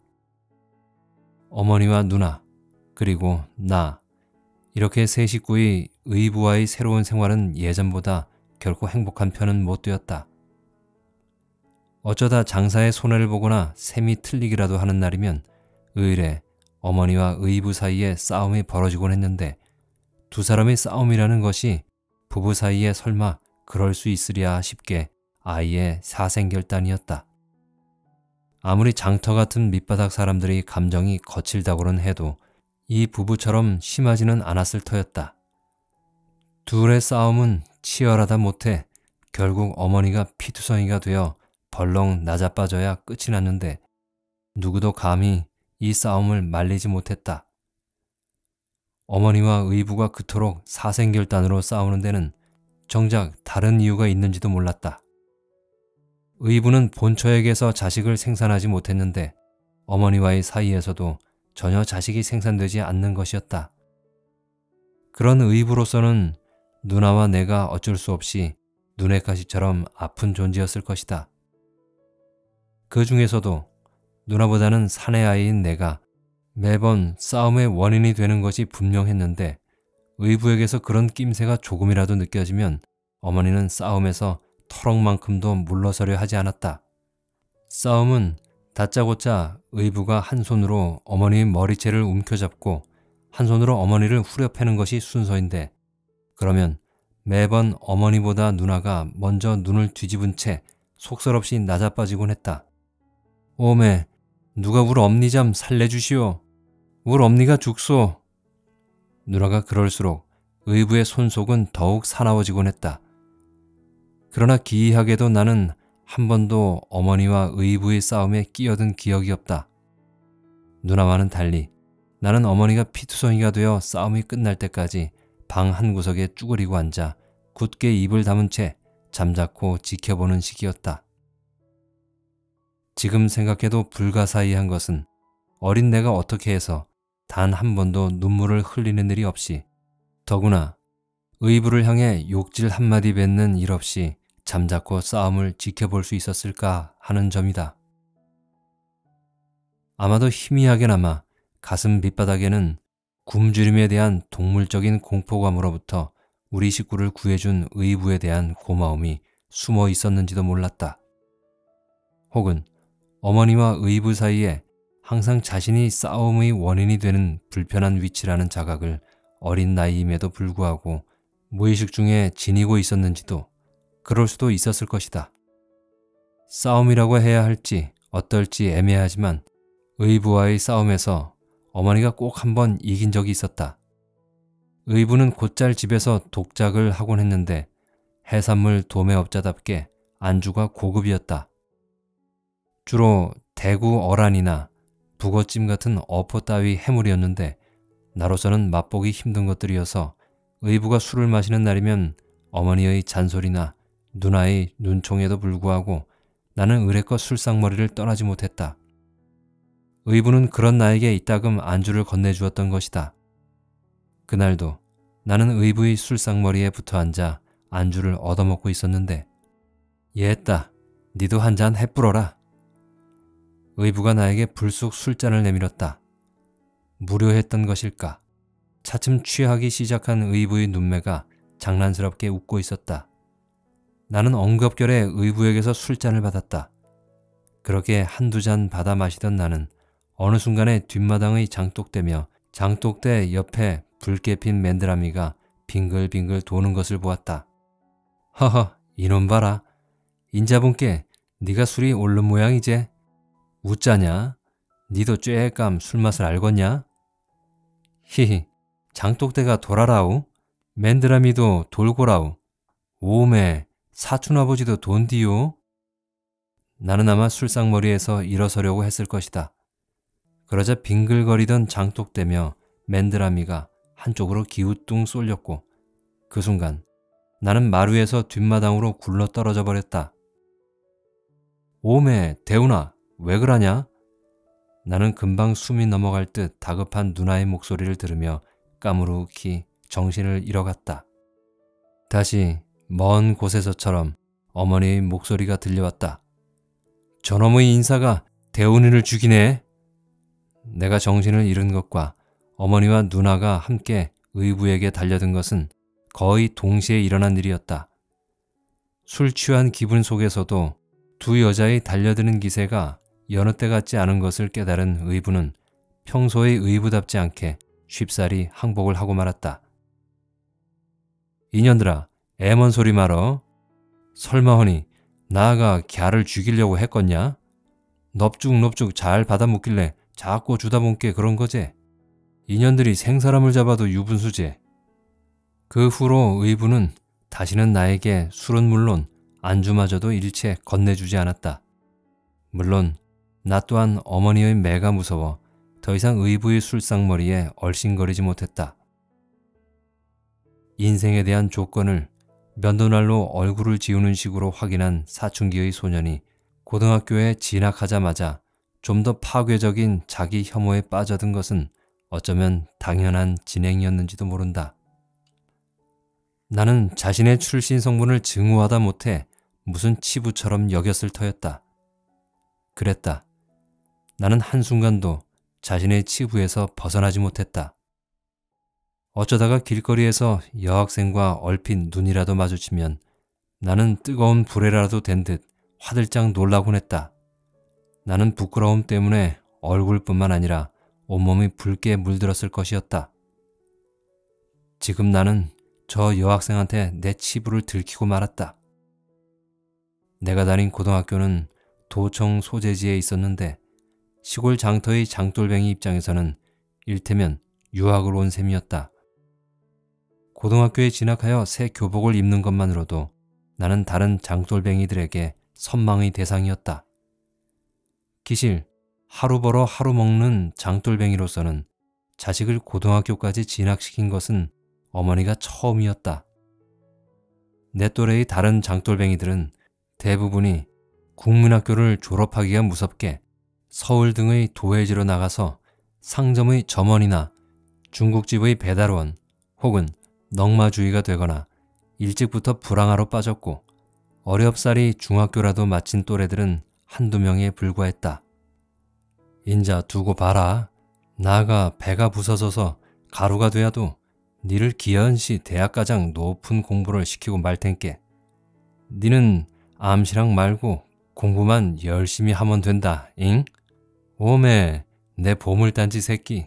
어머니와 누나 그리고 나 이렇게 세 식구의 의부와의 새로운 생활은 예전보다 결코 행복한 편은 못 되었다. 어쩌다 장사에 손해를 보거나 셈이 틀리기라도 하는 날이면 의례 어머니와 의부 사이에 싸움이 벌어지곤 했는데 두 사람의 싸움이라는 것이 부부 사이에 설마 그럴 수 있으랴 싶게 아이의 사생결단이었다. 아무리 장터 같은 밑바닥 사람들의 감정이 거칠다고는 해도 이 부부처럼 심하지는 않았을 터였다. 둘의 싸움은 치열하다 못해 결국 어머니가 피투성이가 되어 벌렁 나자빠져야 끝이 났는데 누구도 감히 이 싸움을 말리지 못했다. 어머니와 의부가 그토록 사생결단으로 싸우는 데는 정작 다른 이유가 있는지도 몰랐다. 의부는 본처에게서 자식을 생산하지 못했는데 어머니와의 사이에서도 전혀 자식이 생산되지 않는 것이었다. 그런 의부로서는 누나와 내가 어쩔 수 없이 눈의 가시처럼 아픈 존재였을 것이다. 그 중에서도 누나보다는 사내 아이인 내가 매번 싸움의 원인이 되는 것이 분명했는데 의부에게서 그런 낌새가 조금이라도 느껴지면 어머니는 싸움에서 터럭만큼도 물러서려 하지 않았다. 싸움은 다짜고짜 의부가 한 손으로 어머니의 머리채를 움켜잡고 한 손으로 어머니를 후려 패는 것이 순서인데 그러면 매번 어머니보다 누나가 먼저 눈을 뒤집은 채 속설없이 낮아빠지곤 했다. 오메, 누가 울 엄니 잠 살래주시오. 울 엄니가 죽소. 누나가 그럴수록 의부의 손속은 더욱 사나워지곤 했다. 그러나 기이하게도 나는 한 번도 어머니와 의부의 싸움에 끼어든 기억이 없다. 누나와는 달리 나는 어머니가 피투성이가 되어 싸움이 끝날 때까지 방 한구석에 쭈그리고 앉아 굳게 입을 다문 채 잠자코 지켜보는 시기였다. 지금 생각해도 불가사의한 것은 어린 내가 어떻게 해서 단 한 번도 눈물을 흘리는 일이 없이, 더구나 의부를 향해 욕질 한마디 뱉는 일 없이 잠자코 싸움을 지켜볼 수 있었을까 하는 점이다. 아마도 희미하게나마 가슴 밑바닥에는 굶주림에 대한 동물적인 공포감으로부터 우리 식구를 구해준 의부에 대한 고마움이 숨어 있었는지도 몰랐다. 혹은 어머니와 의부 사이에 항상 자신이 싸움의 원인이 되는 불편한 위치라는 자각을 어린 나이임에도 불구하고 무의식 중에 지니고 있었는지도 그럴 수도 있었을 것이다. 싸움이라고 해야 할지 어떨지 애매하지만 의부와의 싸움에서 어머니가 꼭 한 번 이긴 적이 있었다. 의부는 곧잘 집에서 독작을 하곤 했는데 해산물 도매업자답게 안주가 고급이었다. 주로 대구 어란이나 북어찜 같은 어포 따위 해물이었는데 나로서는 맛보기 힘든 것들이어서 의부가 술을 마시는 날이면 어머니의 잔소리나 누나의 눈총에도 불구하고 나는 의례껏 술상머리를 떠나지 못했다. 의부는 그런 나에게 이따금 안주를 건네주었던 것이다. 그날도 나는 의부의 술상머리에 붙어앉아 안주를 얻어먹고 있었는데 얘했다. 니도 한잔 해뿌러라. 의부가 나에게 불쑥 술잔을 내밀었다. 무료했던 것일까? 차츰 취하기 시작한 의부의 눈매가 장난스럽게 웃고 있었다. 나는 엉겁결에 의부에게서 술잔을 받았다. 그렇게 한두 잔 받아 마시던 나는 어느 순간에 뒷마당의 장독대며 장독대 옆에 붉게 핀 맨드라미가 빙글빙글 도는 것을 보았다. 허허, 이놈 봐라. 인자분께 네가 술이 옳는 모양이제. 웃자냐? 니도 쬐감 술맛을 알겄냐? 히히, 장독대가 돌아라우. 맨드라미도 돌고라우. 오메, 사촌아버지도 돈디요. 나는 아마 술상머리에서 일어서려고 했을 것이다. 그러자 빙글거리던 장독대며 맨드라미가 한쪽으로 기우뚱 쏠렸고 그 순간 나는 마루에서 뒷마당으로 굴러 떨어져 버렸다. 오메, 대훈아, 왜 그러냐? 나는 금방 숨이 넘어갈 듯 다급한 누나의 목소리를 들으며 까무룩히 정신을 잃어갔다. 다시 먼 곳에서처럼 어머니의 목소리가 들려왔다. 저놈의 인사가 대훈이를 죽이네. 내가 정신을 잃은 것과 어머니와 누나가 함께 의부에게 달려든 것은 거의 동시에 일어난 일이었다. 술 취한 기분 속에서도 두 여자의 달려드는 기세가 여느 때 같지 않은 것을 깨달은 의부는 평소의 의부답지 않게 쉽사리 항복을 하고 말았다. 이년들아, 애먼 소리 말어. 설마허니 나아가 갸를 죽이려고 했겄냐? 넙죽넙죽 잘 받아먹길래 자꾸 주다 본께 그런 거제. 인연들이 생사람을 잡아도 유분수제. 그 후로 의부는 다시는 나에게 술은 물론 안주마저도 일체 건네주지 않았다. 물론 나 또한 어머니의 매가 무서워 더 이상 의부의 술상머리에 얼씬거리지 못했다. 인생에 대한 조건을 면도날로 얼굴을 지우는 식으로 확인한 사춘기의 소년이 고등학교에 진학하자마자 좀 더 파괴적인 자기 혐오에 빠져든 것은 어쩌면 당연한 진행이었는지도 모른다. 나는 자신의 출신 성분을 증오하다 못해 무슨 치부처럼 여겼을 터였다. 그랬다. 나는 한순간도 자신의 치부에서 벗어나지 못했다. 어쩌다가 길거리에서 여학생과 얼핏 눈이라도 마주치면 나는 뜨거운 불에라도 된 듯 화들짝 놀라곤 했다. 나는 부끄러움 때문에 얼굴뿐만 아니라 온몸이 붉게 물들었을 것이었다. 지금 나는 저 여학생한테 내 치부를 들키고 말았다. 내가 다닌 고등학교는 도청 소재지에 있었는데 시골 장터의 장돌뱅이 입장에서는 일테면 유학을 온 셈이었다. 고등학교에 진학하여 새 교복을 입는 것만으로도 나는 다른 장돌뱅이들에게 선망의 대상이었다. 기실 하루 벌어 하루 먹는 장돌뱅이로서는 자식을 고등학교까지 진학시킨 것은 어머니가 처음이었다. 내 또래의 다른 장돌뱅이들은 대부분이 국민학교를 졸업하기가 무섭게 서울 등의 도회지로 나가서 상점의 점원이나 중국집의 배달원 혹은 넝마주의가 되거나 일찍부터 불황아로 빠졌고 어렵사리 중학교라도 마친 또래들은 한두 명에 불과했다. 인자 두고 봐라. 나가 배가 부서져서 가루가 돼야도 니를 기연시 대학가장 높은 공부를 시키고 말 텐께. 니는 암시랑 말고 공부만 열심히 하면 된다. 잉? 오메 내 보물단지 새끼.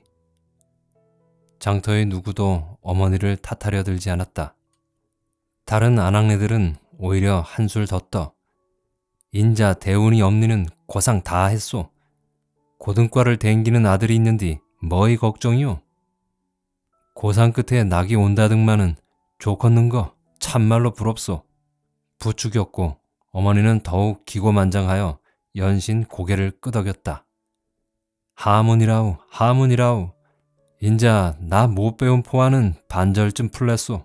장터의 누구도 어머니를 탓하려 들지 않았다. 다른 아낙네들은 오히려 한술 더 떠. 인자 대운이 없니는 고상 다 했소. 고등과를 댕기는 아들이 있는디 뭐이 걱정이요? 고상 끝에 낙이 온다등만은 좋겠는거 참말로 부럽소. 부추겼고 어머니는 더욱 기고만장하여 연신 고개를 끄덕였다. 하문이라우 하문이라우. 인자 나 못 배운 포화는 반절쯤 풀렸소.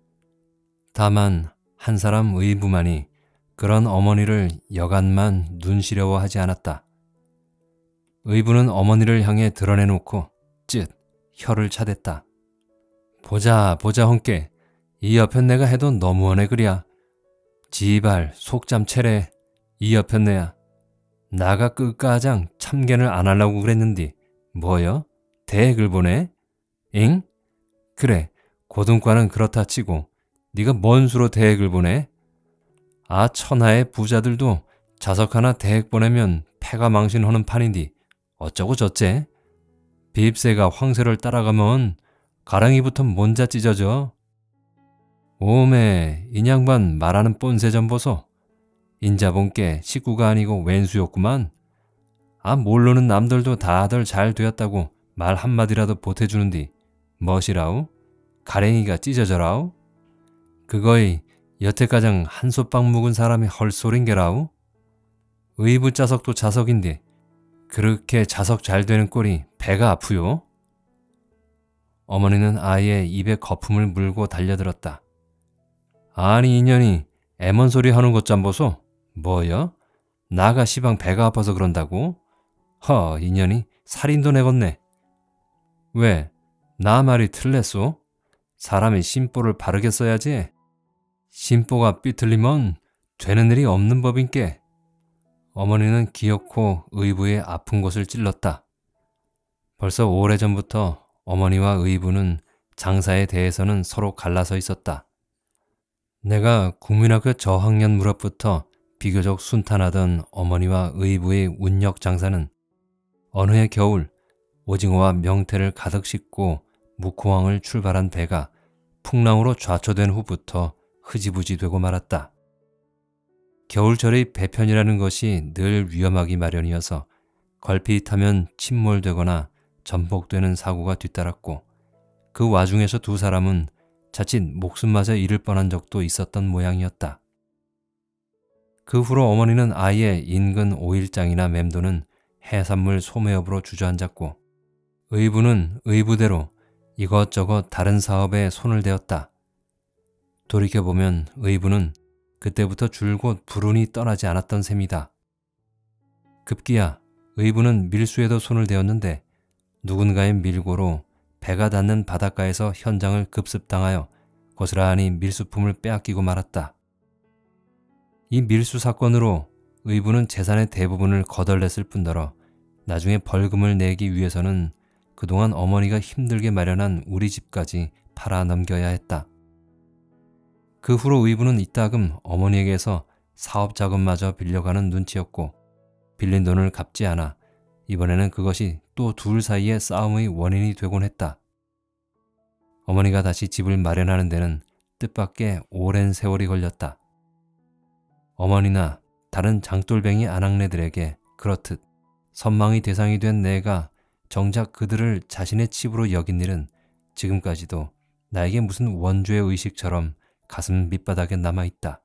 다만 한 사람 의부만이 그런 어머니를 여간만 눈시려워하지 않았다. 의부는 어머니를 향해 드러내놓고 쯧 혀를 차댔다. 보자 보자 헌께 이 여편 내가 해도 너무하네 그랴. 지발 속잠 채래. 이 여편 내야. 나가 끝가장 참견을 안 하려고 그랬는디 뭐여? 대액을 보내? 잉? 그래 고등과는 그렇다 치고 네가 뭔 수로 대액을 보내? 아 천하의 부자들도 자석 하나 대액 보내면 패가 망신하는 판인디 어쩌고 저째? 빕새가 황새를 따라가면 가랑이부터 먼저 찢어져. 오메 인양반 말하는 뻔세 좀 보소. 인자본께 식구가 아니고 왼수였구만. 아 모르는 남들도 다들 잘 되었다고 말 한마디라도 보태주는디 멋이라우? 가랭이가 찢어져라우? 그거이 여태가장 한솥밥 묵은 사람이 헐소린게라우? 의부 자석도 자석인데 그렇게 자석 잘 되는 꼴이 배가 아프요? 어머니는 아이의 입에 거품을 물고 달려들었다. 아니 이년이 애먼 소리 하는 것 좀 보소. 뭐여? 나가 시방 배가 아파서 그런다고? 허 이년이 살인도 내겄네. 왜? 나 말이 틀렸소? 사람이 심보를 바르게 써야지. 심보가 삐틀리면 되는 일이 없는 법인께. 어머니는 기어코 의부의 아픈 곳을 찔렀다. 벌써 오래전부터 어머니와 의부는 장사에 대해서는 서로 갈라서 있었다. 내가 국민학교 저학년 무렵부터 비교적 순탄하던 어머니와 의부의 운역 장사는 어느 해 겨울 오징어와 명태를 가득 싣고 묵호항을 출발한 배가 풍랑으로 좌초된 후부터 흐지부지 되고 말았다. 겨울철의 배편이라는 것이 늘 위험하기 마련이어서 걸핏하면 침몰되거나 전복되는 사고가 뒤따랐고 그 와중에서 두 사람은 자칫 목숨마저 잃을 뻔한 적도 있었던 모양이었다. 그 후로 어머니는 아예 인근 오일장이나 맴도는 해산물 소매업으로 주저앉았고 의부는 의부대로 이것저것 다른 사업에 손을 대었다. 돌이켜보면 의부는 그때부터 줄곧 불운이 떠나지 않았던 셈이다. 급기야 의부는 밀수에도 손을 대었는데 누군가의 밀고로 배가 닿는 바닷가에서 현장을 급습당하여 고스란히 밀수품을 빼앗기고 말았다. 이 밀수 사건으로 의부는 재산의 대부분을 거덜냈을 뿐더러 나중에 벌금을 내기 위해서는 그동안 어머니가 힘들게 마련한 우리 집까지 팔아 넘겨야 했다. 그 후로 의부는 이따금 어머니에게서 사업 자금마저 빌려가는 눈치였고 빌린 돈을 갚지 않아 이번에는 그것이 또 둘 사이의 싸움의 원인이 되곤 했다. 어머니가 다시 집을 마련하는 데는 뜻밖의 오랜 세월이 걸렸다. 어머니나 다른 장돌뱅이 아낙네들에게 그렇듯 선망의 대상이 된 내가 정작 그들을 자신의 칩으로 여긴 일은 지금까지도 나에게 무슨 원죄의 의식처럼 가슴 밑바닥에 남아있다.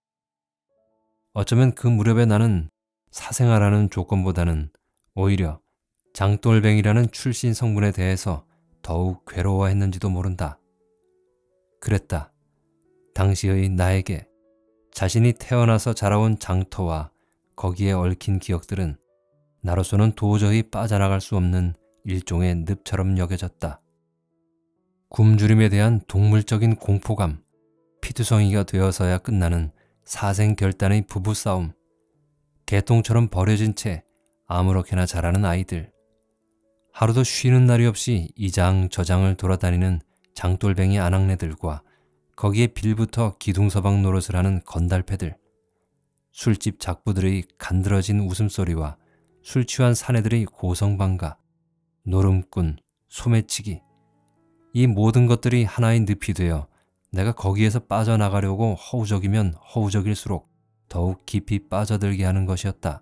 어쩌면 그 무렵에 나는 사생아라는 조건보다는 오히려 장돌뱅이라는 출신 성분에 대해서 더욱 괴로워했는지도 모른다. 그랬다. 당시의 나에게 자신이 태어나서 자라온 장터와 거기에 얽힌 기억들은 나로서는 도저히 빠져나갈 수 없는 일종의 늪처럼 여겨졌다. 굶주림에 대한 동물적인 공포감, 피투성이가 되어서야 끝나는 사생결단의 부부싸움, 개똥처럼 버려진 채 아무렇게나 자라는 아이들, 하루도 쉬는 날이 없이 이장 저장을 돌아다니는 장돌뱅이 아낙네들과 거기에 빌부터 기둥서방 노릇을 하는 건달패들, 술집 작부들의 간드러진 웃음소리와 술 취한 사내들의 고성방가, 노름꾼, 소매치기, 이 모든 것들이 하나의 늪이 되어 내가 거기에서 빠져나가려고 허우적이면 허우적일수록 더욱 깊이 빠져들게 하는 것이었다.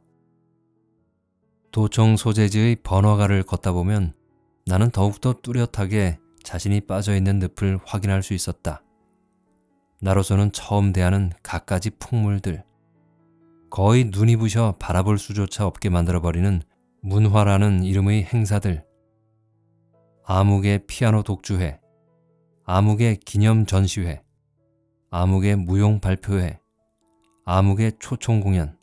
도청 소재지의 번화가를 걷다 보면 나는 더욱더 뚜렷하게 자신이 빠져있는 늪을 확인할 수 있었다. 나로서는 처음 대하는 갖가지 풍물들, 거의 눈이 부셔 바라볼 수조차 없게 만들어버리는 문화라는 이름의 행사들, 암흑의 피아노 독주회, 암흑의 기념 전시회, 암흑의 무용 발표회, 암흑의 초청 공연.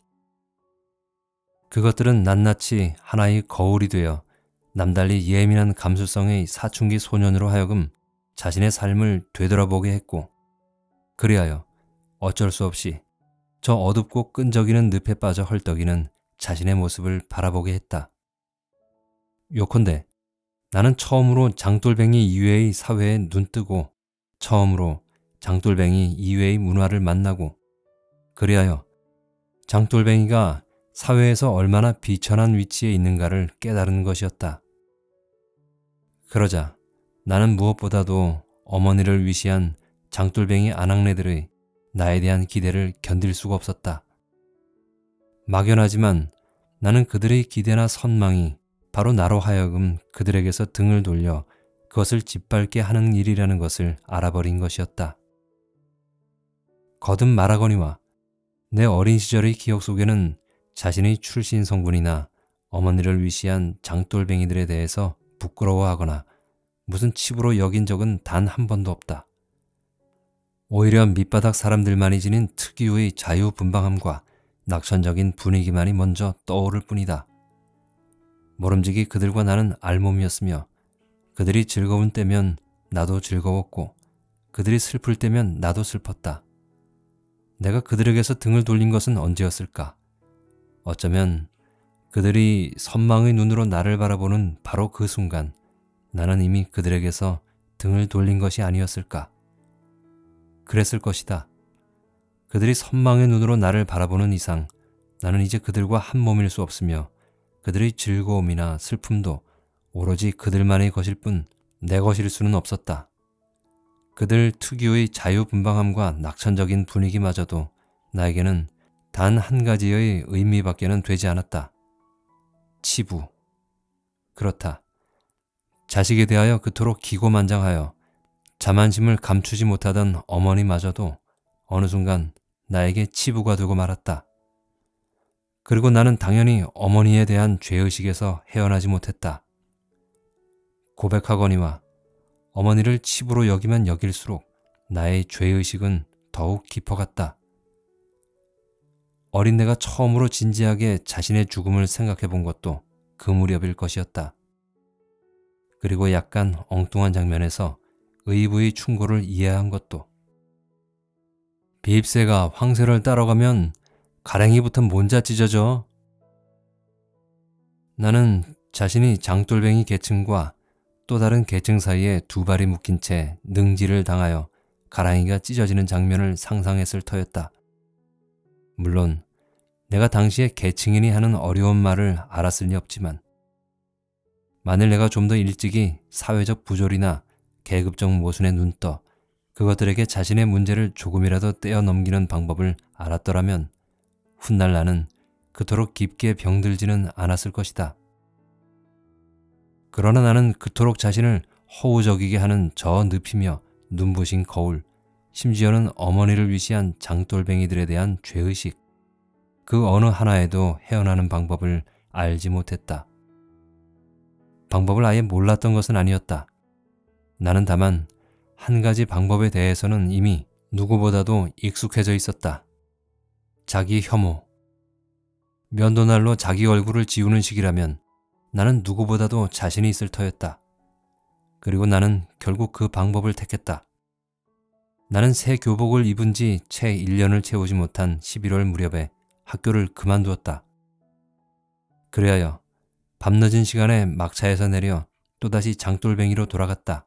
그것들은 낱낱이 하나의 거울이 되어 남달리 예민한 감수성의 사춘기 소년으로 하여금 자신의 삶을 되돌아보게 했고, 그리하여 어쩔 수 없이 저 어둡고 끈적이는 늪에 빠져 헐떡이는 자신의 모습을 바라보게 했다. 요컨대 나는 처음으로 장돌뱅이 이외의 사회에 눈뜨고 처음으로 장돌뱅이 이외의 문화를 만나고, 그리하여 장돌뱅이가 사회에서 얼마나 비천한 위치에 있는가를 깨달은 것이었다. 그러자 나는 무엇보다도 어머니를 위시한 장돌뱅이 아낙네들의 나에 대한 기대를 견딜 수가 없었다. 막연하지만 나는 그들의 기대나 선망이 바로 나로 하여금 그들에게서 등을 돌려 그것을 짓밟게 하는 일이라는 것을 알아버린 것이었다. 거듭 말하거니와 내 어린 시절의 기억 속에는 자신의 출신 성분이나 어머니를 위시한 장돌뱅이들에 대해서 부끄러워하거나 무슨 칩으로 여긴 적은 단 한 번도 없다. 오히려 밑바닥 사람들만이 지닌 특유의 자유분방함과 낙천적인 분위기만이 먼저 떠오를 뿐이다. 모름지기 그들과 나는 알몸이었으며 그들이 즐거운 때면 나도 즐거웠고 그들이 슬플 때면 나도 슬펐다. 내가 그들에게서 등을 돌린 것은 언제였을까? 어쩌면 그들이 선망의 눈으로 나를 바라보는 바로 그 순간 나는 이미 그들에게서 등을 돌린 것이 아니었을까? 그랬을 것이다. 그들이 선망의 눈으로 나를 바라보는 이상 나는 이제 그들과 한 몸일 수 없으며 그들의 즐거움이나 슬픔도 오로지 그들만의 것일 뿐 내 것일 수는 없었다. 그들 특유의 자유분방함과 낙천적인 분위기마저도 나에게는 단 한 가지의 의미밖에는 되지 않았다. 치부. 그렇다. 자식에 대하여 그토록 기고만장하여 자만심을 감추지 못하던 어머니마저도 어느 순간 나에게 치부가 되고 말았다. 그리고 나는 당연히 어머니에 대한 죄의식에서 헤어나지 못했다. 고백하거니와 어머니를 치부로 여기면 여길수록 나의 죄의식은 더욱 깊어갔다. 어린 내가 처음으로 진지하게 자신의 죽음을 생각해 본 것도 그 무렵일 것이었다. 그리고 약간 엉뚱한 장면에서 의부의 충고를 이해한 것도. 비입새가 황새를 따라가면 가랭이부터 먼저 찢어져. 나는 자신이 장돌뱅이 계층과 또 다른 계층 사이에 두 발이 묶인 채 능지를 당하여 가랑이가 찢어지는 장면을 상상했을 터였다. 물론 내가 당시에 계층인이 하는 어려운 말을 알았을 리 없지만 만일 내가 좀 더 일찍이 사회적 부조리나 계급적 모순에 눈떠 그것들에게 자신의 문제를 조금이라도 떼어넘기는 방법을 알았더라면 훗날 나는 그토록 깊게 병들지는 않았을 것이다. 그러나 나는 그토록 자신을 허우적이게 하는 저 늪이며 눈부신 거울, 심지어는 어머니를 위시한 장돌뱅이들에 대한 죄의식, 그 어느 하나에도 헤어나는 방법을 알지 못했다. 방법을 아예 몰랐던 것은 아니었다. 나는 다만 한 가지 방법에 대해서는 이미 누구보다도 익숙해져 있었다. 자기 혐오. 면도날로 자기 얼굴을 지우는 식이라면 나는 누구보다도 자신이 있을 터였다. 그리고 나는 결국 그 방법을 택했다. 나는 새 교복을 입은 지 채 일 년을 채우지 못한 십일월 무렵에 학교를 그만두었다. 그리하여 밤늦은 시간에 막차에서 내려 또다시 장돌뱅이로 돌아갔다.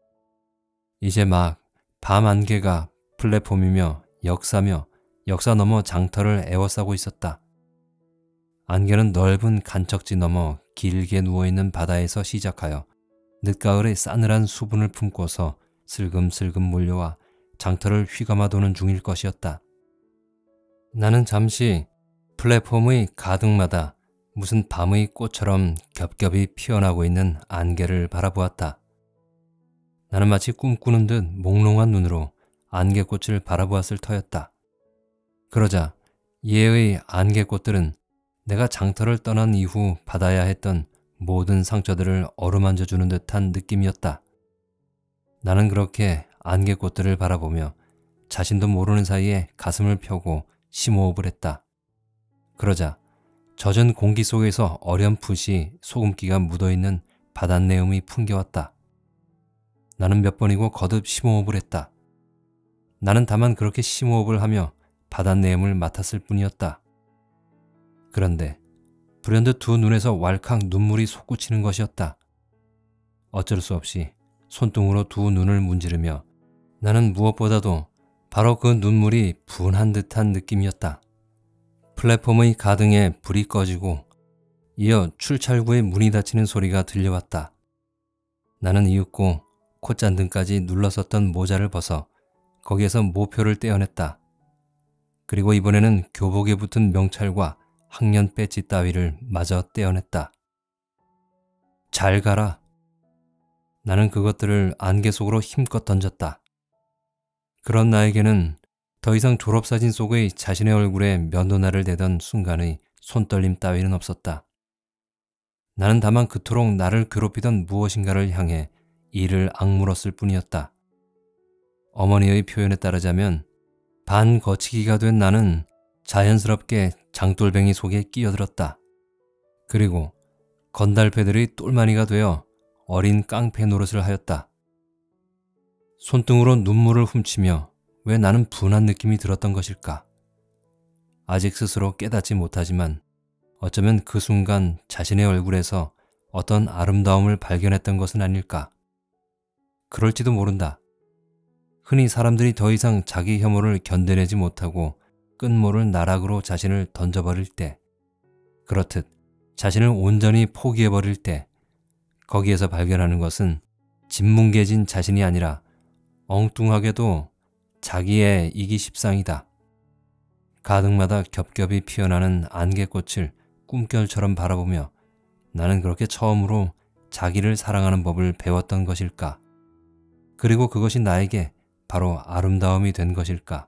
이제 막 밤 안개가 플랫폼이며 역사며 역사 너머 장터를 에워싸고 있었다. 안개는 넓은 간척지 너머 길게 누워있는 바다에서 시작하여 늦가을의 싸늘한 수분을 품고서 슬금슬금 몰려와 장터를 휘감아 도는 중일 것이었다. 나는 잠시 플랫폼의 가등마다 무슨 밤의 꽃처럼 겹겹이 피어나고 있는 안개를 바라보았다. 나는 마치 꿈꾸는 듯 몽롱한 눈으로 안개꽃을 바라보았을 터였다. 그러자 예의 안개꽃들은 내가 장터를 떠난 이후 받아야 했던 모든 상처들을 어루만져주는 듯한 느낌이었다. 나는 그렇게 안개꽃들을 바라보며 자신도 모르는 사이에 가슴을 펴고 심호흡을 했다. 그러자 젖은 공기 속에서 어렴풋이 소금기가 묻어있는 바닷내음이 풍겨왔다. 나는 몇 번이고 거듭 심호흡을 했다. 나는 다만 그렇게 심호흡을 하며 바닷내음을 맡았을 뿐이었다. 그런데 불현듯 두 눈에서 왈칵 눈물이 솟구치는 것이었다. 어쩔 수 없이 손등으로 두 눈을 문지르며 나는 무엇보다도 바로 그 눈물이 분한 듯한 느낌이었다. 플랫폼의 가등에 불이 꺼지고 이어 출찰구의 문이 닫히는 소리가 들려왔다. 나는 이윽고 콧잔등까지 눌렀었던 모자를 벗어 거기에서 모표를 떼어냈다. 그리고 이번에는 교복에 붙은 명찰과 학년 배지 따위를 마저 떼어냈다. 잘 가라. 나는 그것들을 안개 속으로 힘껏 던졌다. 그런 나에게는 더 이상 졸업사진 속의 자신의 얼굴에 면도날을 대던 순간의 손떨림 따위는 없었다. 나는 다만 그토록 나를 괴롭히던 무엇인가를 향해 이를 악물었을 뿐이었다. 어머니의 표현에 따르자면 반거치기가 된 나는 자연스럽게 장돌뱅이 속에 끼어들었다. 그리고 건달패들의 똘마니가 되어 어린 깡패 노릇을 하였다. 손등으로 눈물을 훔치며 왜 나는 분한 느낌이 들었던 것일까? 아직 스스로 깨닫지 못하지만 어쩌면 그 순간 자신의 얼굴에서 어떤 아름다움을 발견했던 것은 아닐까? 그럴지도 모른다. 흔히 사람들이 더 이상 자기 혐오를 견뎌내지 못하고 끝모를 나락으로 자신을 던져버릴 때, 그렇듯 자신을 온전히 포기해버릴 때 거기에서 발견하는 것은 짓뭉개진 자신이 아니라 엉뚱하게도 자기의 이기십상이다. 가등마다 겹겹이 피어나는 안개꽃을 꿈결처럼 바라보며 나는 그렇게 처음으로 자기를 사랑하는 법을 배웠던 것일까? 그리고 그것이 나에게 바로 아름다움이 된 것일까?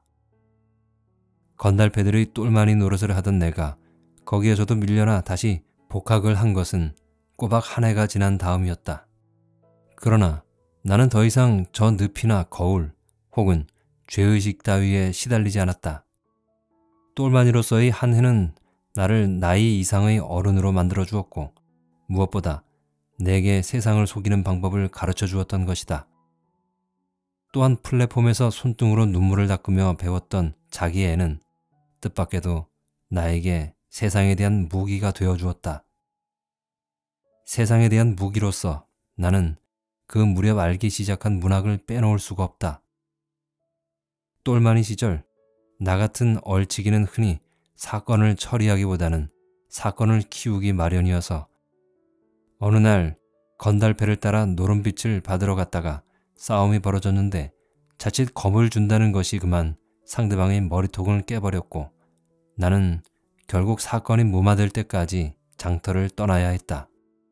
건달패들의 똘마니 노릇을 하던 내가 거기에서도 밀려나 다시 복학을 한 것은 꼬박 한 해가 지난 다음이었다. 그러나 나는 더 이상 저 늪이나 거울 혹은 죄의식 따위에 시달리지 않았다. 똘마니로서의 한 해는 나를 나이 이상의 어른으로 만들어 주었고 무엇보다 내게 세상을 속이는 방법을 가르쳐 주었던 것이다. 또한 플랫폼에서 손등으로 눈물을 닦으며 배웠던 자기 애는 뜻밖에도 나에게 세상에 대한 무기가 되어 주었다. 세상에 대한 무기로서 나는 그 무렵 알기 시작한 문학을 빼놓을 수가 없다. 똘마니 시절 나 같은 얼치기는 흔히 사건을 처리하기보다는 사건을 키우기 마련이어서 어느 날 건달패를 따라 노름빛을 받으러 갔다가 싸움이 벌어졌는데 자칫 겁을 준다는 것이 그만 상대방의 머리통을 깨버렸고 나는 결국 사건이 무마될 때까지 장터를 떠나야 했다.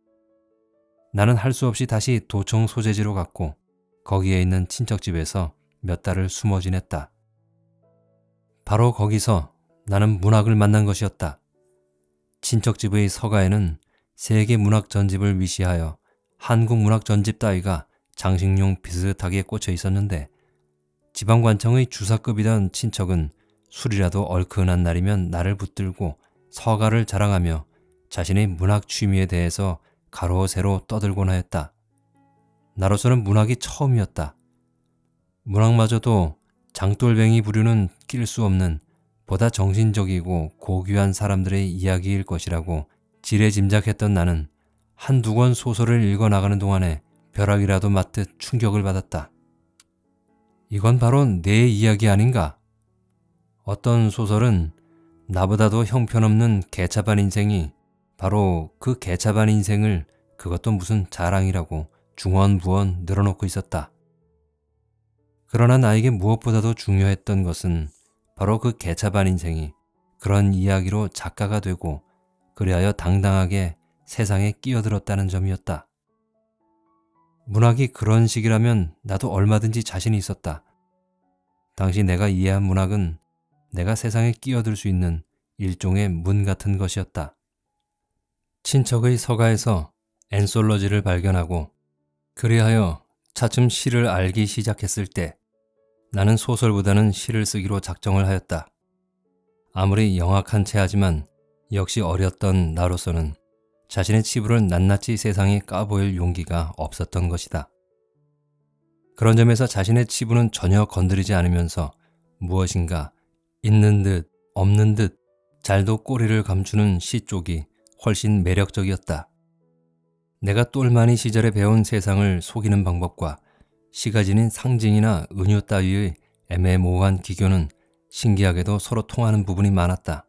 나는 할 수 없이 다시 도청 소재지로 갔고 거기에 있는 친척집에서 몇 달을 숨어 지냈다. 바로 거기서 나는 문학을 만난 것이었다. 친척집의 서가에는 세계 문학 전집을 위시하여 한국 문학 전집 따위가 장식용 비슷하게 꽂혀 있었는데 지방관청의 주사급이던 친척은 술이라도 얼큰한 날이면 나를 붙들고 서가를 자랑하며 자신의 문학 취미에 대해서 가로세로 떠들곤 하였다. 나로서는 문학이 처음이었다. 문학마저도 장돌뱅이 부류는 낄 수 없는 보다 정신적이고 고귀한 사람들의 이야기일 것이라고 지레짐작했던 나는 한두 권 소설을 읽어나가는 동안에 벼락이라도 맞듯 충격을 받았다. 이건 바로 내 이야기 아닌가? 어떤 소설은 나보다도 형편없는 개차반 인생이 바로 그 개차반 인생을 그것도 무슨 자랑이라고 중언부언 늘어놓고 있었다. 그러나 나에게 무엇보다도 중요했던 것은 바로 그 개차반 인생이 그런 이야기로 작가가 되고 그리하여 당당하게 세상에 끼어들었다는 점이었다. 문학이 그런 식이라면 나도 얼마든지 자신이 있었다. 당시 내가 이해한 문학은 내가 세상에 끼어들 수 있는 일종의 문 같은 것이었다. 친척의 서가에서 앤솔러지를 발견하고 그리하여 차츰 시를 알기 시작했을 때 나는 소설보다는 시를 쓰기로 작정을 하였다. 아무리 영악한 체하지만 역시 어렸던 나로서는 자신의 치부를 낱낱이 세상에 까보일 용기가 없었던 것이다. 그런 점에서 자신의 치부는 전혀 건드리지 않으면서 무엇인가 있는 듯 없는 듯 잘도 꼬리를 감추는 시 쪽이 훨씬 매력적이었다. 내가 똘마니 시절에 배운 세상을 속이는 방법과 시가 지닌 상징이나 은유 따위의 애매모호한 기교는 신기하게도 서로 통하는 부분이 많았다.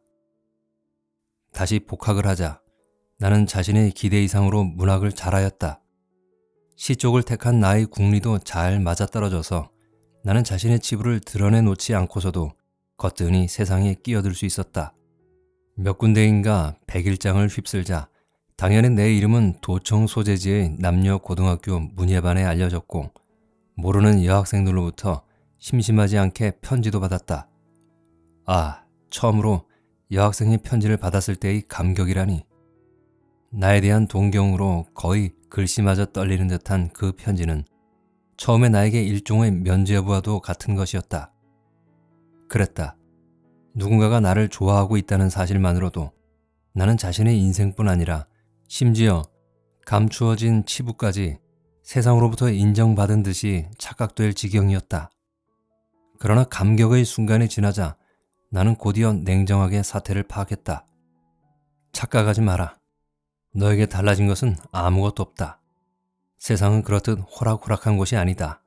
다시 복학을 하자 나는 자신의 기대 이상으로 문학을 잘하였다. 시 쪽을 택한 나의 국리도 잘 맞아떨어져서 나는 자신의 치부를 드러내놓지 않고서도 거뜬히 세상에 끼어들 수 있었다. 몇 군데인가 백일장을 휩쓸자 당연히 내 이름은 도청 소재지의 남녀 고등학교 문예반에 알려졌고 모르는 여학생들로부터 심심하지 않게 편지도 받았다. 아, 처음으로 여학생이 편지를 받았을 때의 감격이라니. 나에 대한 동경으로 거의 글씨마저 떨리는 듯한 그 편지는 처음에 나에게 일종의 면죄 여부와도 같은 것이었다. 그랬다. 누군가가 나를 좋아하고 있다는 사실만으로도 나는 자신의 인생뿐 아니라 심지어 감추어진 치부까지 세상으로부터 인정받은 듯이 착각될 지경이었다. 그러나 감격의 순간이 지나자 나는 곧이어 냉정하게 사태를 파악했다. 착각하지 마라. 너에게 달라진 것은 아무것도 없다. 세상은 그렇듯 호락호락한 곳이 아니다.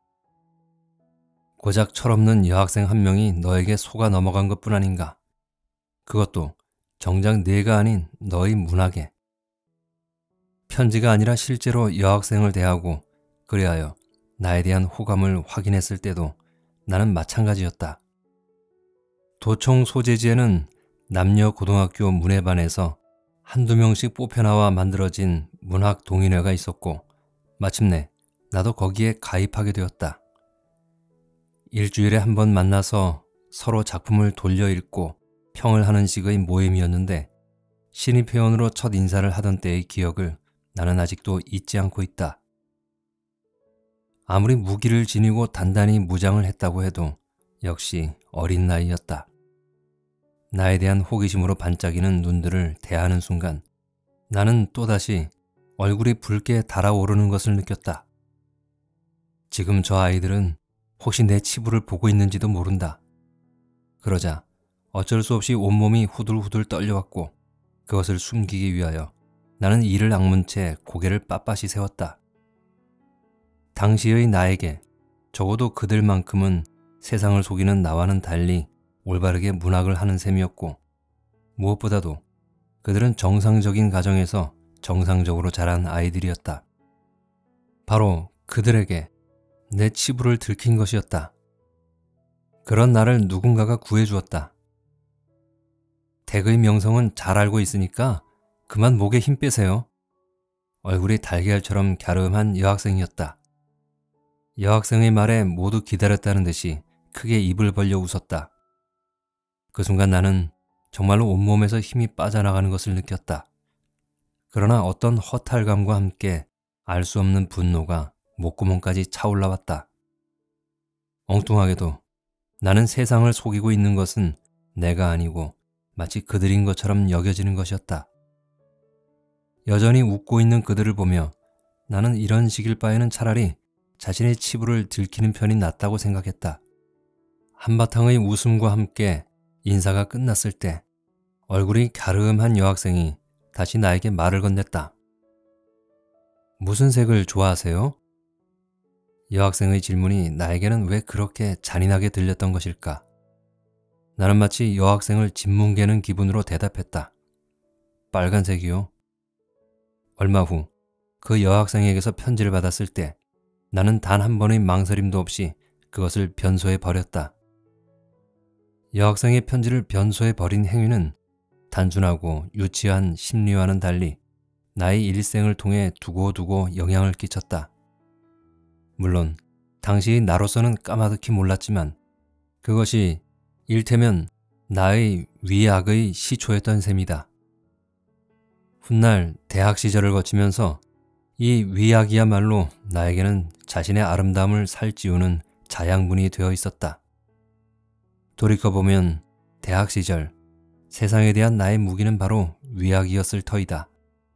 고작 철없는 여학생 한 명이 너에게 속아 넘어간 것뿐 아닌가. 그것도 정작 네가 아닌 너의 문학에. 편지가 아니라 실제로 여학생을 대하고 그리하여 나에 대한 호감을 확인했을 때도 나는 마찬가지였다. 도청 소재지에는 남녀 고등학교 문예반에서 한두 명씩 뽑혀나와 만들어진 문학 동인회가 있었고 마침내 나도 거기에 가입하게 되었다. 일주일에 한 번 만나서 서로 작품을 돌려 읽고 평을 하는 식의 모임이었는데 신입회원으로 첫 인사를 하던 때의 기억을 나는 아직도 잊지 않고 있다. 아무리 무기를 지니고 단단히 무장을 했다고 해도 역시 어린 나이였다. 나에 대한 호기심으로 반짝이는 눈들을 대하는 순간 나는 또다시 얼굴이 붉게 달아오르는 것을 느꼈다. 지금 저 아이들은 혹시 내 치부를 보고 있는지도 모른다. 그러자 어쩔 수 없이 온몸이 후들후들 떨려왔고 그것을 숨기기 위하여 나는 이를 악문 채 고개를 빳빳이 세웠다. 당시의 나에게 적어도 그들만큼은 세상을 속이는 나와는 달리 올바르게 문학을 하는 셈이었고 무엇보다도 그들은 정상적인 가정에서 정상적으로 자란 아이들이었다. 바로 그들에게 내 치부를 들킨 것이었다. 그런 나를 누군가가 구해주었다. 댁의 명성은 잘 알고 있으니까 그만 목에 힘 빼세요. 얼굴이 달걀처럼 갸름한 여학생이었다. 여학생의 말에 모두 기다렸다는 듯이 크게 입을 벌려 웃었다. 그 순간 나는 정말로 온몸에서 힘이 빠져나가는 것을 느꼈다. 그러나 어떤 허탈감과 함께 알 수 없는 분노가 목구멍까지 차올라왔다. 엉뚱하게도 나는 세상을 속이고 있는 것은 내가 아니고 마치 그들인 것처럼 여겨지는 것이었다. 여전히 웃고 있는 그들을 보며 나는 이런 식일 바에는 차라리 자신의 치부를 들키는 편이 낫다고 생각했다. 한바탕의 웃음과 함께 인사가 끝났을 때 얼굴이 갸름한 여학생이 다시 나에게 말을 건넸다. 무슨 색을 좋아하세요? 여학생의 질문이 나에게는 왜 그렇게 잔인하게 들렸던 것일까? 나는 마치 여학생을 짓뭉개는 기분으로 대답했다. 빨간색이요. 얼마 후 그 여학생에게서 편지를 받았을 때 나는 단 한 번의 망설임도 없이 그것을 변소해 버렸다. 여학생의 편지를 변소해 버린 행위는 단순하고 유치한 심리와는 달리 나의 일생을 통해 두고두고 영향을 끼쳤다. 물론 당시 나로서는 까마득히 몰랐지만 그것이 일테면 나의 위악의 시초였던 셈이다. 훗날 대학 시절을 거치면서 이 위악이야말로 나에게는 자신의 아름다움을 살찌우는 자양분이 되어 있었다. 돌이켜보면 대학 시절 세상에 대한 나의 무기는 바로 위악이었을 터이다.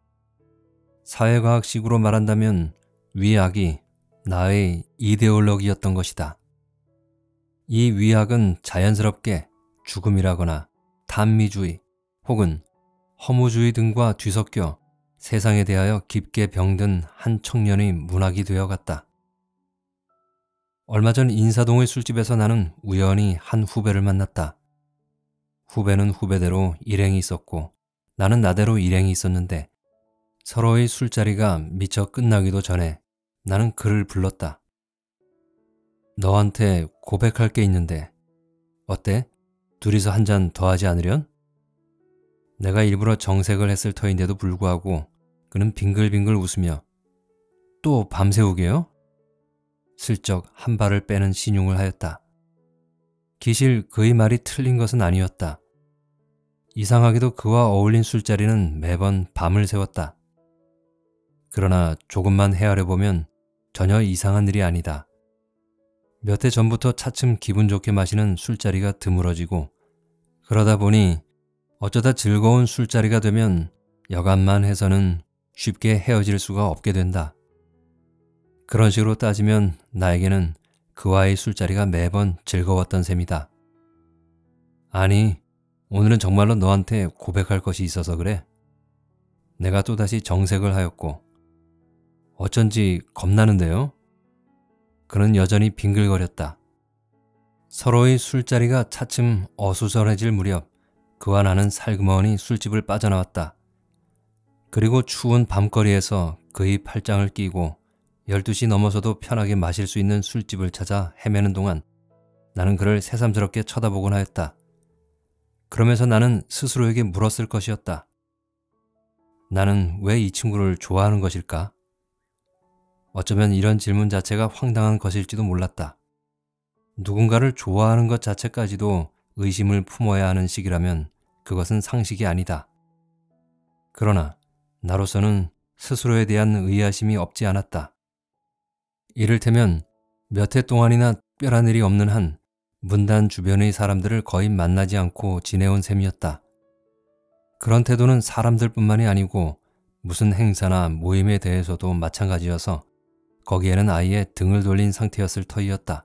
사회과학식으로 말한다면 위악이 나의 이데올로기였던 것이다. 이 위악은 자연스럽게 죽음이라거나 단미주의 혹은 허무주의 등과 뒤섞여 세상에 대하여 깊게 병든 한 청년의 문학이 되어갔다. 얼마 전 인사동의 술집에서 나는 우연히 한 후배를 만났다. 후배는 후배대로 일행이 있었고 나는 나대로 일행이 있었는데 서로의 술자리가 미처 끝나기도 전에 나는 그를 불렀다. 너한테 고백할 게 있는데 어때? 둘이서 한 잔 더 하지 않으련? 내가 일부러 정색을 했을 터인데도 불구하고 그는 빙글빙글 웃으며 또 밤새우게요? 슬쩍 한 발을 빼는 신용을 하였다. 기실 그의 말이 틀린 것은 아니었다. 이상하게도 그와 어울린 술자리는 매번 밤을 새웠다. 그러나 조금만 헤아려보면 전혀 이상한 일이 아니다. 몇 해 전부터 차츰 기분 좋게 마시는 술자리가 드물어지고 그러다 보니 어쩌다 즐거운 술자리가 되면 여간만 해서는 쉽게 헤어질 수가 없게 된다. 그런 식으로 따지면 나에게는 그와의 술자리가 매번 즐거웠던 셈이다. 아니, 오늘은 정말로 너한테 고백할 것이 있어서 그래. 내가 또다시 정색을 하였고 어쩐지 겁나는데요? 그는 여전히 빙글거렸다. 서로의 술자리가 차츰 어수선해질 무렵 그와 나는 살그머니 술집을 빠져나왔다. 그리고 추운 밤거리에서 그의 팔짱을 끼고 열두 시 넘어서도 편하게 마실 수 있는 술집을 찾아 헤매는 동안 나는 그를 새삼스럽게 쳐다보곤 하였다. 그러면서 나는 스스로에게 물었을 것이었다. 나는 왜 이 친구를 좋아하는 것일까? 어쩌면 이런 질문 자체가 황당한 것일지도 몰랐다. 누군가를 좋아하는 것 자체까지도 의심을 품어야 하는 시기라면 그것은 상식이 아니다. 그러나 나로서는 스스로에 대한 의아심이 없지 않았다. 이를테면 몇 해 동안이나 특별한 일이 없는 한 문단 주변의 사람들을 거의 만나지 않고 지내온 셈이었다. 그런 태도는 사람들뿐만이 아니고 무슨 행사나 모임에 대해서도 마찬가지여서 거기에는 아예 등을 돌린 상태였을 터이었다.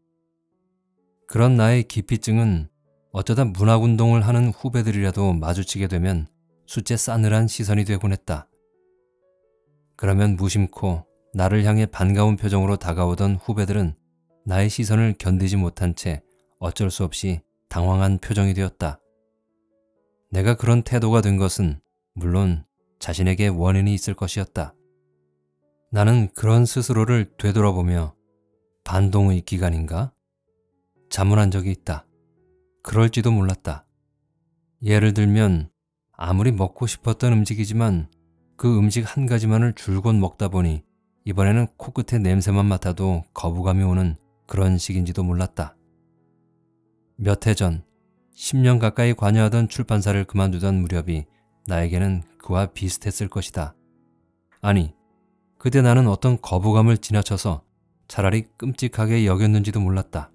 그런 나의 기피증은 어쩌다 문학운동을 하는 후배들이라도 마주치게 되면 숫째 싸늘한 시선이 되곤 했다. 그러면 무심코 나를 향해 반가운 표정으로 다가오던 후배들은 나의 시선을 견디지 못한 채 어쩔 수 없이 당황한 표정이 되었다. 내가 그런 태도가 된 것은 물론 자신에게 원인이 있을 것이었다. 나는 그런 스스로를 되돌아보며 반동의 기간인가? 자문한 적이 있다. 그럴지도 몰랐다. 예를 들면 아무리 먹고 싶었던 음식이지만 그 음식 한 가지만을 줄곧 먹다 보니 이번에는 코끝에 냄새만 맡아도 거부감이 오는 그런 식인지도 몰랐다. 몇 해 전 십 년 가까이 관여하던 출판사를 그만두던 무렵이 나에게는 그와 비슷했을 것이다. 아니, 그때 나는 어떤 거부감을 지나쳐서 차라리 끔찍하게 여겼는지도 몰랐다.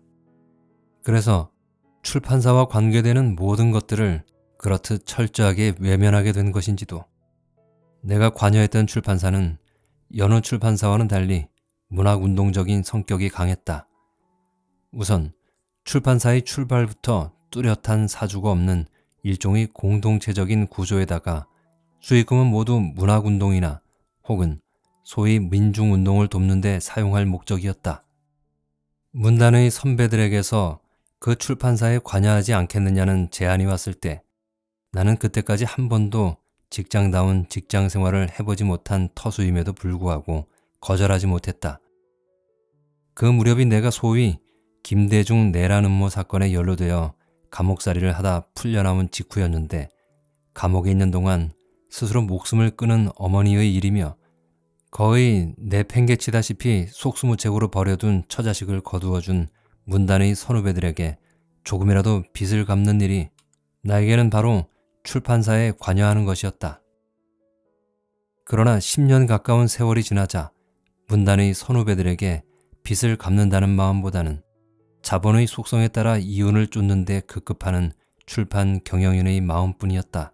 그래서 출판사와 관계되는 모든 것들을 그렇듯 철저하게 외면하게 된 것인지도. 내가 관여했던 출판사는 여느 출판사와는 달리 문학운동적인 성격이 강했다. 우선 출판사의 출발부터 뚜렷한 사주가 없는 일종의 공동체적인 구조에다가 수익금은 모두 문학운동이나 혹은 소위 민중운동을 돕는 데 사용할 목적이었다. 문단의 선배들에게서 그 출판사에 관여하지 않겠느냐는 제안이 왔을 때 나는 그때까지 한 번도 직장다운 직장 생활을 해보지 못한 터수임에도 불구하고 거절하지 못했다. 그 무렵이 내가 소위 김대중 내란 음모 사건에 연루되어 감옥살이를 하다 풀려나온 직후였는데 감옥에 있는 동안 스스로 목숨을 끊은 어머니의 일이며 거의 내팽개치다시피 속수무책으로 버려둔 처자식을 거두어준 문단의 선후배들에게 조금이라도 빚을 갚는 일이 나에게는 바로 출판사에 관여하는 것이었다. 그러나 십 년 가까운 세월이 지나자 문단의 선후배들에게 빚을 갚는다는 마음보다는 자본의 속성에 따라 이윤을 쫓는 데 급급하는 출판 경영인의 마음뿐이었다.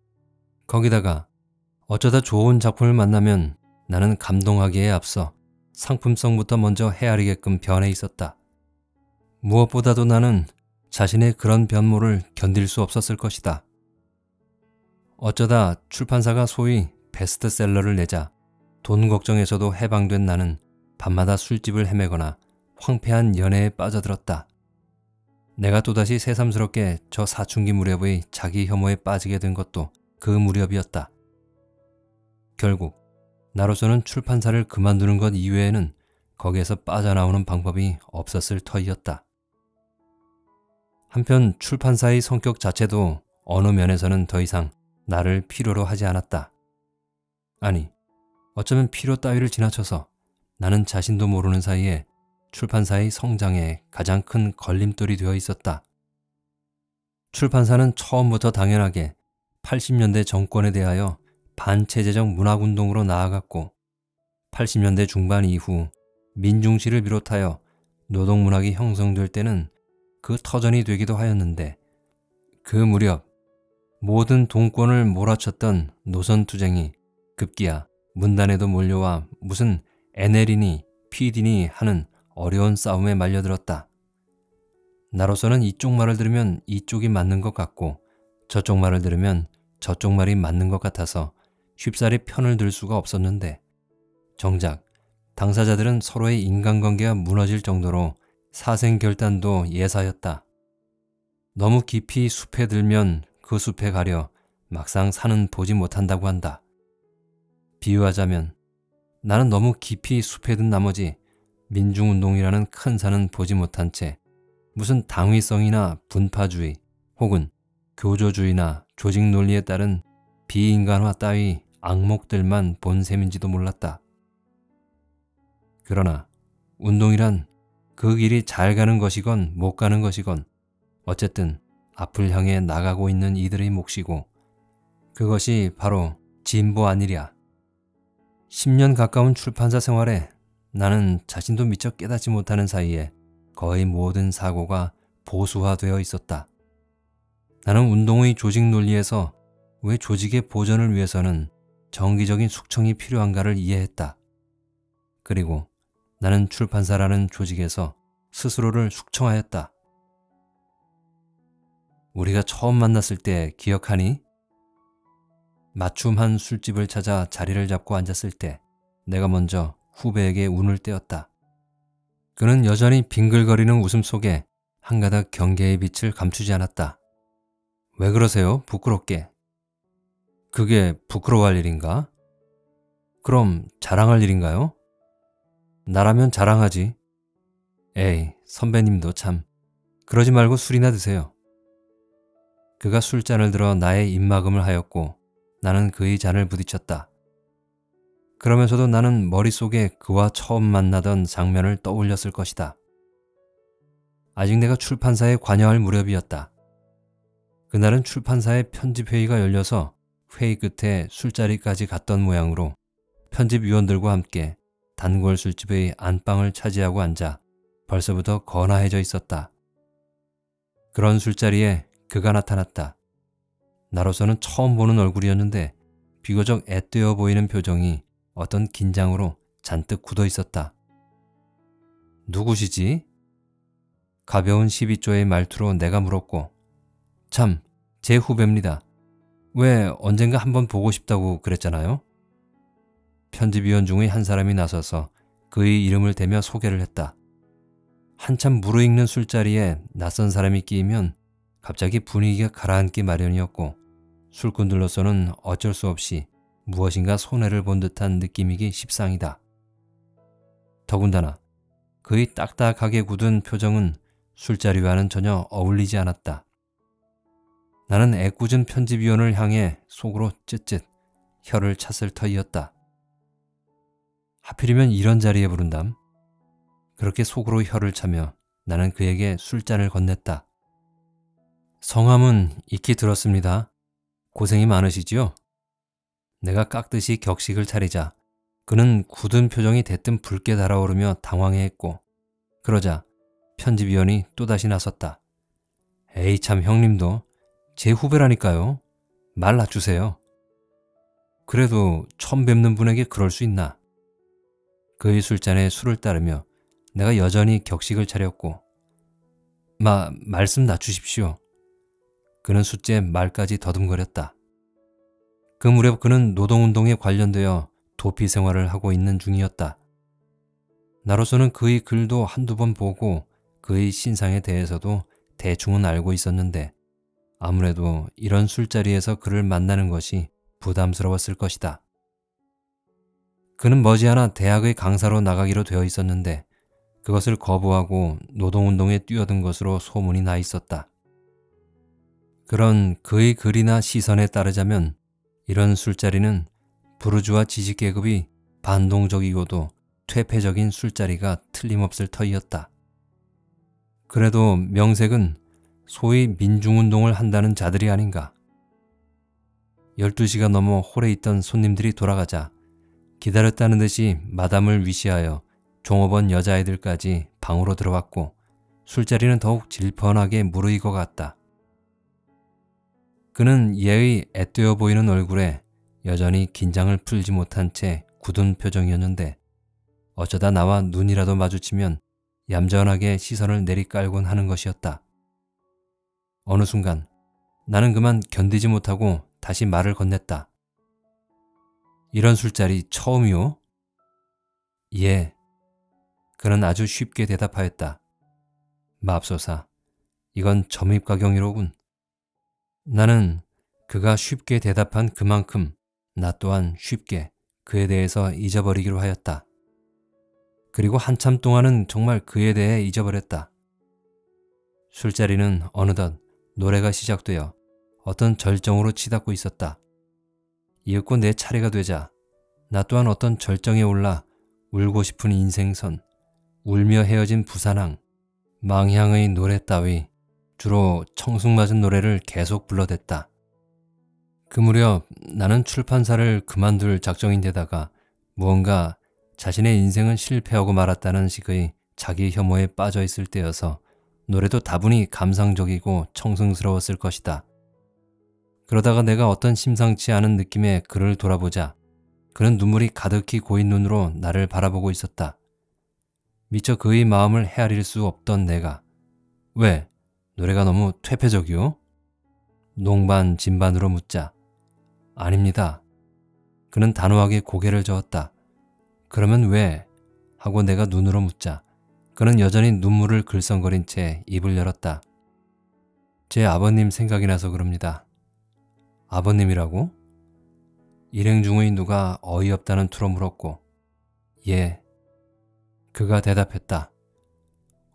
거기다가 어쩌다 좋은 작품을 만나면 나는 감동하기에 앞서 상품성부터 먼저 헤아리게끔 변해 있었다. 무엇보다도 나는 자신의 그런 변모를 견딜 수 없었을 것이다. 어쩌다 출판사가 소위 베스트셀러를 내자 돈 걱정에서도 해방된 나는 밤마다 술집을 헤매거나 황폐한 연애에 빠져들었다. 내가 또다시 새삼스럽게 저 사춘기 무렵의 자기 혐오에 빠지게 된 것도 그 무렵이었다. 결국 나로서는 출판사를 그만두는 것 이외에는 거기에서 빠져나오는 방법이 없었을 터이었다. 한편 출판사의 성격 자체도 어느 면에서는 더 이상 나를 필요로 하지 않았다. 아니, 어쩌면 필요 따위를 지나쳐서 나는 자신도 모르는 사이에 출판사의 성장에 가장 큰 걸림돌이 되어 있었다. 출판사는 처음부터 당연하게 팔십 년대 정권에 대하여 반체제적 문학운동으로 나아갔고 팔십 년대 중반 이후 민중시를 비롯하여 노동문학이 형성될 때는 그 터전이 되기도 하였는데 그 무렵 모든 동권을 몰아쳤던 노선투쟁이 급기야 문단에도 몰려와 무슨 엔엘이니 피디니 하는 어려운 싸움에 말려들었다. 나로서는 이쪽 말을 들으면 이쪽이 맞는 것 같고 저쪽 말을 들으면 저쪽 말이 맞는 것 같아서 쉽사리 편을 들 수가 없었는데 정작 당사자들은 서로의 인간관계가 무너질 정도로 사생결단도 예사였다. 너무 깊이 숲에 들면 그 숲에 가려 막상 산은 보지 못한다고 한다. 비유하자면 나는 너무 깊이 숲에 든 나머지 민중운동이라는 큰 산은 보지 못한 채 무슨 당위성이나 분파주의 혹은 교조주의나 조직 논리에 따른 비인간화 따위 악목들만 본 셈인지도 몰랐다. 그러나 운동이란 그 길이 잘 가는 것이건 못 가는 것이건 어쨌든 앞을 향해 나가고 있는 이들의 몫이고 그것이 바로 진보 아니랴. 십 년 가까운 출판사 생활에 나는 자신도 미처 깨닫지 못하는 사이에 거의 모든 사고가 보수화되어 있었다. 나는 운동의 조직 논리에서 왜 조직의 보전을 위해서는 정기적인 숙청이 필요한가를 이해했다. 그리고 나는 출판사라는 조직에서 스스로를 숙청하였다. 우리가 처음 만났을 때 기억하니? 맞춤 한 술집을 찾아 자리를 잡고 앉았을 때 내가 먼저 후배에게 운을 떼었다. 그는 여전히 빙글거리는 웃음 속에 한가닥 경계의 빛을 감추지 않았다. 왜 그러세요? 부끄럽게. 그게 부끄러워할 일인가? 그럼 자랑할 일인가요? 나라면 자랑하지. 에이, 선배님도 참. 그러지 말고 술이나 드세요. 그가 술잔을 들어 나의 입막음을 하였고 나는 그의 잔을 부딪혔다. 그러면서도 나는 머릿속에 그와 처음 만나던 장면을 떠올렸을 것이다. 아직 내가 출판사에 관여할 무렵이었다. 그날은 출판사의 편집회의가 열려서 회의 끝에 술자리까지 갔던 모양으로 편집위원들과 함께 단골 술집의 안방을 차지하고 앉아 벌써부터 거나해져 있었다. 그런 술자리에 그가 나타났다. 나로서는 처음 보는 얼굴이었는데 비교적 앳되어 보이는 표정이 어떤 긴장으로 잔뜩 굳어 있었다. 누구시지? 가벼운 십이조의 말투로 내가 물었고, 참, 제 후배입니다. 왜 언젠가 한번 보고 싶다고 그랬잖아요? 편집위원 중의 한 사람이 나서서 그의 이름을 대며 소개를 했다. 한참 무르익는 술자리에 낯선 사람이 끼이면 갑자기 분위기가 가라앉기 마련이었고 술꾼들로서는 어쩔 수 없이 무엇인가 손해를 본 듯한 느낌이기 십상이다. 더군다나 그의 딱딱하게 굳은 표정은 술자리와는 전혀 어울리지 않았다. 나는 애꿎은 편집위원을 향해 속으로 쯧쯧 혀를 찼을 터이었다. 하필이면 이런 자리에 부른담. 그렇게 속으로 혀를 차며 나는 그에게 술잔을 건넸다. 성함은 익히 들었습니다. 고생이 많으시지요? 내가 깍듯이 격식을 차리자 그는 굳은 표정이 대뜸 붉게 달아오르며 당황해했고 그러자 편집위원이 또다시 나섰다. 에이 참 형님도 제 후배라니까요. 말 낮추세요. 그래도 처음 뵙는 분에게 그럴 수 있나. 그의 술잔에 술을 따르며 내가 여전히 격식을 차렸고 마, 말씀 낮추십시오. 그는 숫째 말까지 더듬거렸다. 그 무렵 그는 노동운동에 관련되어 도피 생활을 하고 있는 중이었다. 나로서는 그의 글도 한두 번 보고 그의 신상에 대해서도 대충은 알고 있었는데 아무래도 이런 술자리에서 그를 만나는 것이 부담스러웠을 것이다. 그는 머지않아 대학의 강사로 나가기로 되어 있었는데 그것을 거부하고 노동운동에 뛰어든 것으로 소문이 나 있었다. 그런 그의 글이나 시선에 따르자면 이런 술자리는 부르주아 지식계급이 반동적이고도 퇴폐적인 술자리가 틀림없을 터이었다. 그래도 명색은 소위 민중운동을 한다는 자들이 아닌가. 열두 시가 넘어 홀에 있던 손님들이 돌아가자 기다렸다는 듯이 마담을 위시하여 종업원 여자애들까지 방으로 들어왔고 술자리는 더욱 질펀하게 무르익어 갔다. 그는 예의 앳되어 보이는 얼굴에 여전히 긴장을 풀지 못한 채 굳은 표정이었는데 어쩌다 나와 눈이라도 마주치면 얌전하게 시선을 내리깔곤 하는 것이었다. 어느 순간 나는 그만 견디지 못하고 다시 말을 건넸다. 이런 술자리 처음이요? 예. 그는 아주 쉽게 대답하였다. 맙소사, 이건 점입가경이로군. 나는 그가 쉽게 대답한 그만큼 나 또한 쉽게 그에 대해서 잊어버리기로 하였다. 그리고 한참 동안은 정말 그에 대해 잊어버렸다. 술자리는 어느덧 노래가 시작되어 어떤 절정으로 치닫고 있었다. 이윽고 내 차례가 되자 나 또한 어떤 절정에 올라 울고 싶은 인생선, 울며 헤어진 부산항, 망향의 노래 따위 주로 청승맞은 노래를 계속 불러댔다. 그 무렵 나는 출판사를 그만둘 작정인데다가 무언가 자신의 인생은 실패하고 말았다는 식의 자기 혐오에 빠져 있을 때여서 노래도 다분히 감상적이고 청승스러웠을 것이다. 그러다가 내가 어떤 심상치 않은 느낌의 그를 돌아보자 그는 눈물이 가득히 고인 눈으로 나를 바라보고 있었다. 미처 그의 마음을 헤아릴 수 없던 내가 왜? 노래가 너무 퇴폐적이요? 농반 진반으로 묻자 아닙니다. 그는 단호하게 고개를 저었다. 그러면 왜? 하고 내가 눈으로 묻자 그는 여전히 눈물을 글썽거린 채 입을 열었다. 제 아버님 생각이 나서 그럽니다. 아버님이라고? 일행 중의 누가 어이없다는 투로 물었고 예. 그가 대답했다.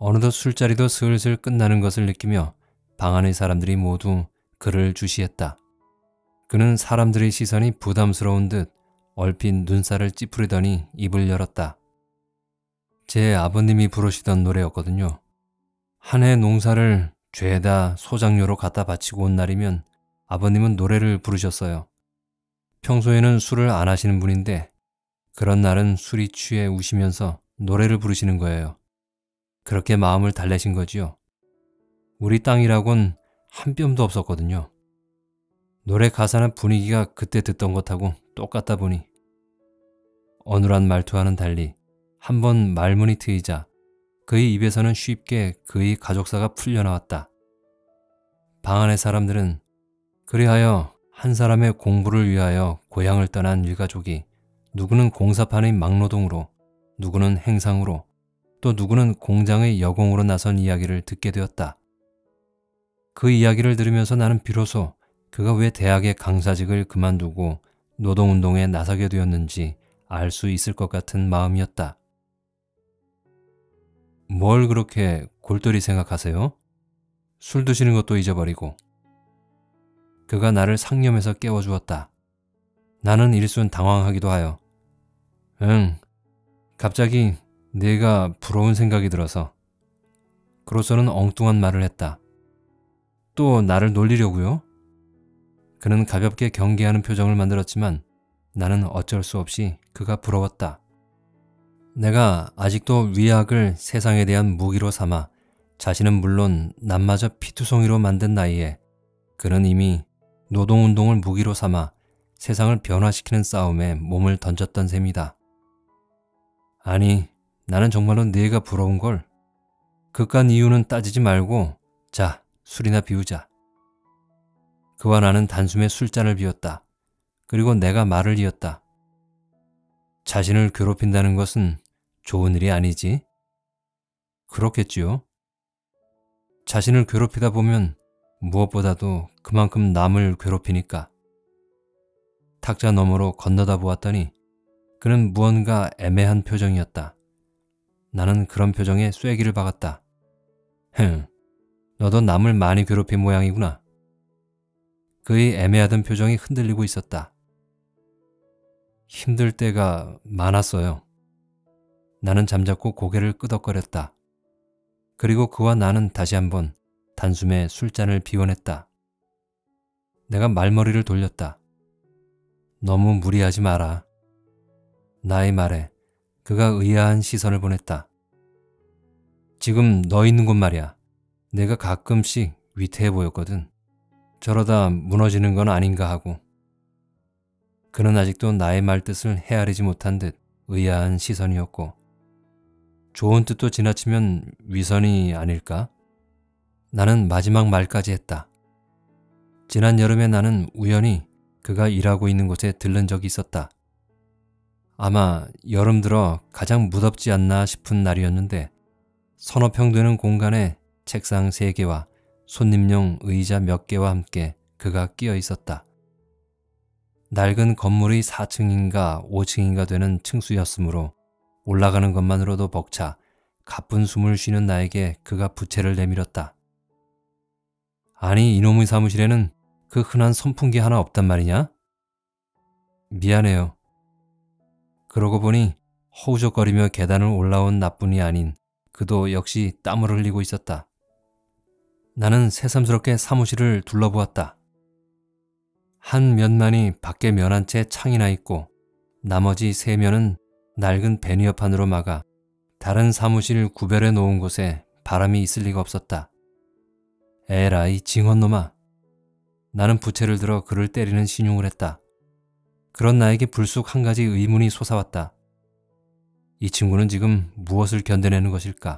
어느덧 술자리도 슬슬 끝나는 것을 느끼며 방 안의 사람들이 모두 그를 주시했다. 그는 사람들의 시선이 부담스러운 듯 얼핏 눈살을 찌푸리더니 입을 열었다. 제 아버님이 부르시던 노래였거든요. 한 해 농사를 죄다 소장료로 갖다 바치고 온 날이면 아버님은 노래를 부르셨어요. 평소에는 술을 안 하시는 분인데 그런 날은 술이 취해 우시면서 노래를 부르시는 거예요. 그렇게 마음을 달래신 거지요. 우리 땅이라곤 한 뼘도 없었거든요. 노래 가사나 분위기가 그때 듣던 것하고 똑같다 보니 어눌한 말투와는 달리 한번 말문이 트이자 그의 입에서는 쉽게 그의 가족사가 풀려나왔다. 방 안의 사람들은 그리하여 한 사람의 공부를 위하여 고향을 떠난 일가족이 누구는 공사판의 막노동으로, 누구는 행상으로, 또 누구는 공장의 여공으로 나선 이야기를 듣게 되었다. 그 이야기를 들으면서 나는 비로소 그가 왜 대학의 강사직을 그만두고 노동운동에 나서게 되었는지 알 수 있을 것 같은 마음이었다. 뭘 그렇게 골똘히 생각하세요? 술 드시는 것도 잊어버리고. 그가 나를 상념에서 깨워주었다. 나는 일순 당황하기도 하여 응, 갑자기 내가 부러운 생각이 들어서. 그로서는 엉뚱한 말을 했다. 또 나를 놀리려고요? 그는 가볍게 경계하는 표정을 만들었지만 나는 어쩔 수 없이 그가 부러웠다. 내가 아직도 위약을 세상에 대한 무기로 삼아 자신은 물론 남마저 피투성이로 만든 나이에 그는 이미 노동운동을 무기로 삼아 세상을 변화시키는 싸움에 몸을 던졌던 셈이다. 아니, 나는 정말로 네가 부러운걸. 그깟 이유는 따지지 말고 자, 술이나 비우자. 그와 나는 단숨에 술잔을 비웠다. 그리고 내가 말을 이었다. 자신을 괴롭힌다는 것은 좋은 일이 아니지? 그렇겠지요. 자신을 괴롭히다 보면 무엇보다도 그만큼 남을 괴롭히니까. 탁자 너머로 건너다 보았더니 그는 무언가 애매한 표정이었다. 나는 그런 표정에 쐐기를 박았다. 흥, 너도 남을 많이 괴롭힌 모양이구나. 그의 애매하던 표정이 흔들리고 있었다. 힘들 때가 많았어요. 나는 잠자코 고개를 끄덕거렸다. 그리고 그와 나는 다시 한번 단숨에 술잔을 비워냈다. 내가 말머리를 돌렸다. 너무 무리하지 마라. 나의 말에 그가 의아한 시선을 보냈다. 지금 너 있는 곳 말이야. 내가 가끔씩 위태해 보였거든. 저러다 무너지는 건 아닌가 하고. 그는 아직도 나의 말뜻을 헤아리지 못한 듯 의아한 시선이었고 좋은 뜻도 지나치면 위선이 아닐까? 나는 마지막 말까지 했다. 지난 여름에 나는 우연히 그가 일하고 있는 곳에 들른 적이 있었다. 아마 여름 들어 가장 무덥지 않나 싶은 날이었는데 서너 평 되는 공간에 책상 세 개와 손님용 의자 몇 개와 함께 그가 끼어 있었다. 낡은 건물의 사 층인가 오 층인가 되는 층수였으므로 올라가는 것만으로도 벅차 가쁜 숨을 쉬는 나에게 그가 부채를 내밀었다. 아니, 이놈의 사무실에는 그 흔한 선풍기 하나 없단 말이냐? 미안해요. 그러고 보니 허우적거리며 계단을 올라온 나뿐이 아닌 그도 역시 땀을 흘리고 있었다. 나는 새삼스럽게 사무실을 둘러보았다. 한 면만이 밖에 면한 채 창이 나 있고 나머지 세 면은 낡은 베니어판으로 막아 다른 사무실 구별해 놓은 곳에 바람이 있을 리가 없었다. 에라, 이 징헛놈아. 나는 부채를 들어 그를 때리는 신용을 했다. 그런 나에게 불쑥 한 가지 의문이 솟아왔다. 이 친구는 지금 무엇을 견뎌내는 것일까?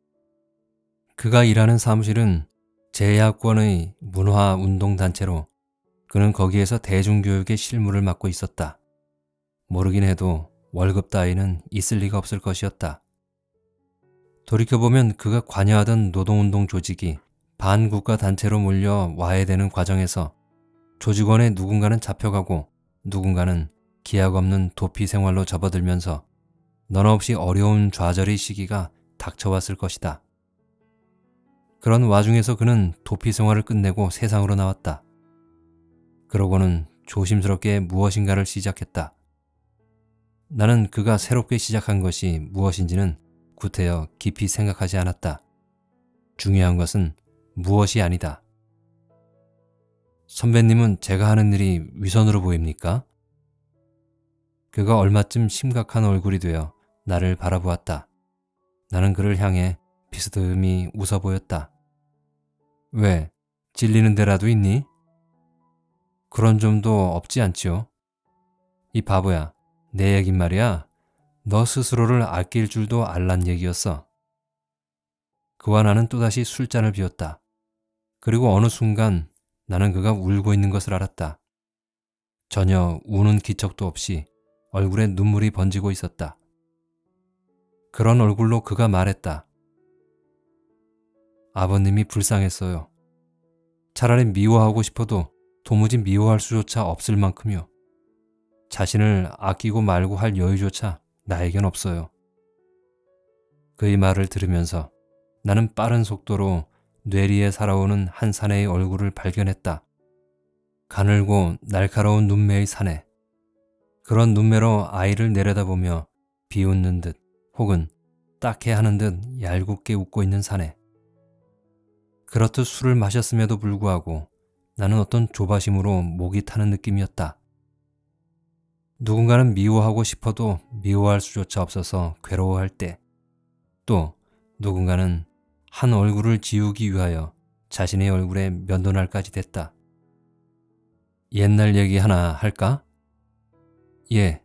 그가 일하는 사무실은 제야권의 문화운동단체로 그는 거기에서 대중교육의 실무를 맡고 있었다. 모르긴 해도 월급 따위는 있을 리가 없을 것이었다. 돌이켜보면 그가 관여하던 노동운동 조직이 반국가 단체로 몰려 와해되는 과정에서 조직원의 누군가는 잡혀가고 누군가는 기약 없는 도피 생활로 접어들면서 너나 없이 어려운 좌절의 시기가 닥쳐왔을 것이다. 그런 와중에서 그는 도피 생활을 끝내고 세상으로 나왔다. 그러고는 조심스럽게 무엇인가를 시작했다. 나는 그가 새롭게 시작한 것이 무엇인지는 구태여 깊이 생각하지 않았다. 중요한 것은 무엇이 아니다. 선배님은 제가 하는 일이 위선으로 보입니까? 그가 얼마쯤 심각한 얼굴이 되어 나를 바라보았다. 나는 그를 향해 비스듬히 웃어 보였다. 왜? 찔리는 데라도 있니? 그런 점도 없지 않지요. 이 바보야, 내 얘긴 말이야. 너 스스로를 아낄 줄도 알란 얘기였어. 그와 나는 또다시 술잔을 비웠다. 그리고 어느 순간 나는 그가 울고 있는 것을 알았다. 전혀 우는 기척도 없이 얼굴에 눈물이 번지고 있었다. 그런 얼굴로 그가 말했다. 아버님이 불쌍했어요. 차라리 미워하고 싶어도 도무지 미워할 수조차 없을 만큼요. 자신을 아끼고 말고 할 여유조차 나에겐 없어요. 그의 말을 들으면서 나는 빠른 속도로 뇌리에 살아오는 한 사내의 얼굴을 발견했다. 가늘고 날카로운 눈매의 사내. 그런 눈매로 아이를 내려다보며 비웃는 듯 혹은 딱해하는 듯 얄궂게 웃고 있는 사내. 그렇듯 술을 마셨음에도 불구하고 나는 어떤 조바심으로 목이 타는 느낌이었다. 누군가는 미워하고 싶어도 미워할 수조차 없어서 괴로워할 때, 또 누군가는 한 얼굴을 지우기 위하여 자신의 얼굴에 면도날까지 됐다. 옛날 얘기 하나 할까? 예.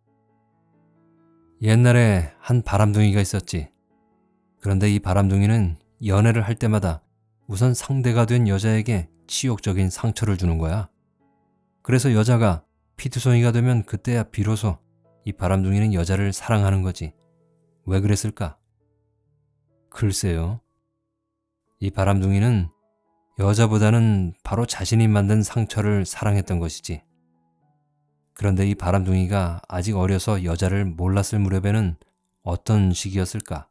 옛날에 한 바람둥이가 있었지. 그런데 이 바람둥이는 연애를 할 때마다 우선 상대가 된 여자에게 치욕적인 상처를 주는 거야. 그래서 여자가 피투성이가 되면 그때야 비로소 이 바람둥이는 여자를 사랑하는 거지. 왜 그랬을까? 글쎄요. 이 바람둥이는 여자보다는 바로 자신이 만든 상처를 사랑했던 것이지. 그런데 이 바람둥이가 아직 어려서 여자를 몰랐을 무렵에는 어떤 시기였을까?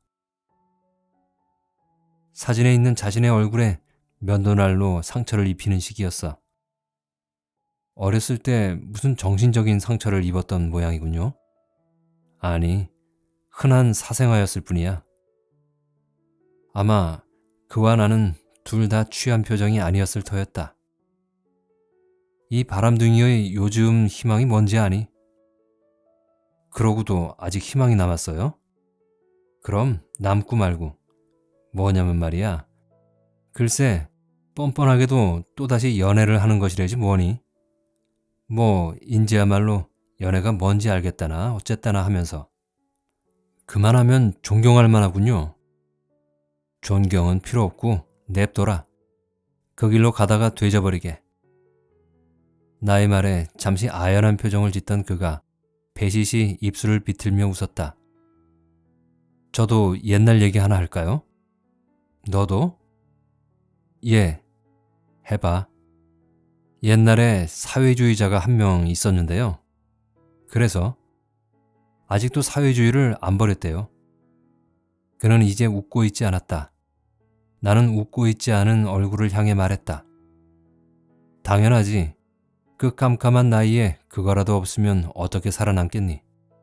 사진에 있는 자신의 얼굴에 면도날로 상처를 입히는 시기였어. 어렸을 때 무슨 정신적인 상처를 입었던 모양이군요. 아니, 흔한 사생아였을 뿐이야. 아마 그와 나는 둘 다 취한 표정이 아니었을 터였다. 이 바람둥이의 요즘 희망이 뭔지 아니? 그러고도 아직 희망이 남았어요? 그럼 남고 말고. 뭐냐면 말이야. 글쎄, 뻔뻔하게도 또다시 연애를 하는 것이래지 뭐니? 뭐 인제야말로 연애가 뭔지 알겠다나 어쨌다나 하면서. 그만하면 존경할 만하군요. 존경은 필요 없고 냅둬라. 그 길로 가다가 되져버리게. 나의 말에 잠시 아연한 표정을 짓던 그가 배시시 입술을 비틀며 웃었다. 저도 옛날 얘기 하나 할까요? 너도? 예, 해봐. 옛날에 사회주의자가 한 명 있었는데요. 그래서 아직도 사회주의를 안 버렸대요. 그는 이제 웃고 있지 않았다. 나는 웃고 있지 않은 얼굴을 향해 말했다. 당연하지. 그 깜깜한 나이에 그거라도 없으면 어떻게 살아남겠니?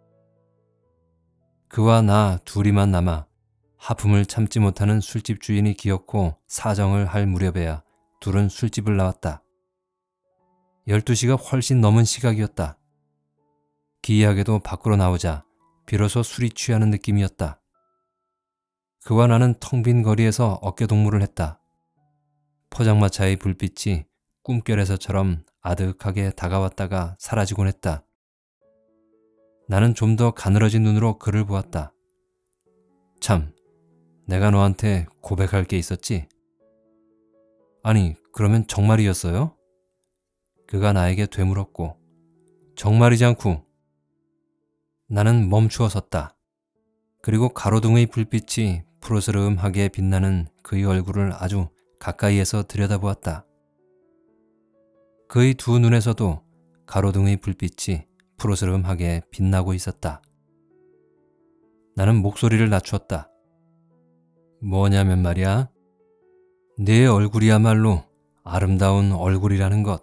그와 나 둘이만 남아 하품을 참지 못하는 술집 주인이 기어코 사정을 할 무렵에야 둘은 술집을 나왔다. 열두 시가 훨씬 넘은 시각이었다. 기이하게도 밖으로 나오자 비로소 술이 취하는 느낌이었다. 그와 나는 텅 빈 거리에서 어깨동무를 했다. 포장마차의 불빛이 꿈결에서처럼 아득하게 다가왔다가 사라지곤 했다. 나는 좀 더 가늘어진 눈으로 그를 보았다. 참, 내가 너한테 고백할 게 있었지? 아니, 그러면 정말이었어요? 그가 나에게 되물었고, 정말이지 않고. 나는 멈추어 섰다. 그리고 가로등의 불빛이 푸르스름하게 빛나는 그의 얼굴을 아주 가까이에서 들여다보았다. 그의 두 눈에서도 가로등의 불빛이 푸르스름하게 빛나고 있었다. 나는 목소리를 낮추었다. 뭐냐면 말이야. 내 얼굴이야말로 아름다운 얼굴이라는 것.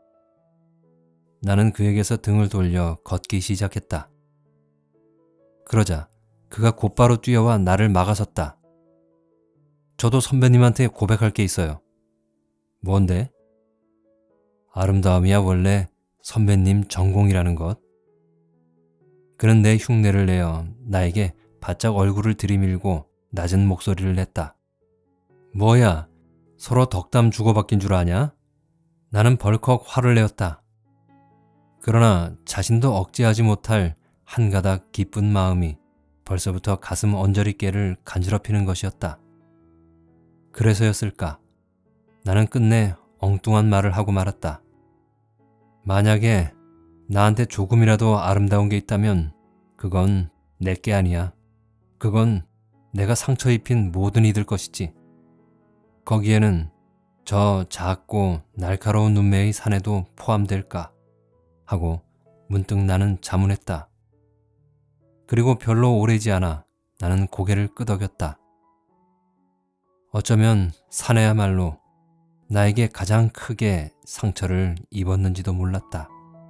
나는 그에게서 등을 돌려 걷기 시작했다. 그러자 그가 곧바로 뛰어와 나를 막아섰다. 저도 선배님한테 고백할 게 있어요. 뭔데? 아름다움이야 원래 선배님 전공이라는 것. 그는 내 흉내를 내어 나에게 바짝 얼굴을 들이밀고 낮은 목소리를 냈다. 뭐야, 서로 덕담 주고받긴 줄 아냐? 나는 벌컥 화를 내었다. 그러나 자신도 억제하지 못할 한 가닥 기쁜 마음이 벌써부터 가슴 언저리께를 간지럽히는 것이었다. 그래서였을까? 나는 끝내 엉뚱한 말을 하고 말았다. 만약에 나한테 조금이라도 아름다운 게 있다면 그건 내게 아니야. 그건 내가 상처 입힌 모든 이들 것이지. 거기에는 저 작고 날카로운 눈매의 사내도 포함될까? 하고 문득 나는 자문했다. 그리고 별로 오래지 않아 나는 고개를 끄덕였다. 어쩌면 사내야말로 나에게 가장 크게 상처를 입었는지도 몰랐다.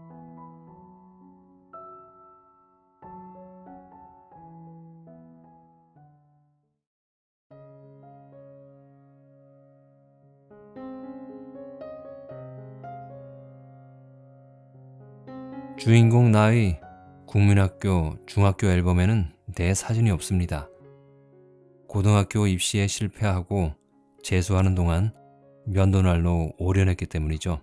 주인공 나의 국민학교 중학교 앨범에는 내 사진이 없습니다. 고등학교 입시에 실패하고 재수하는 동안 면도날로 오려냈기 때문이죠.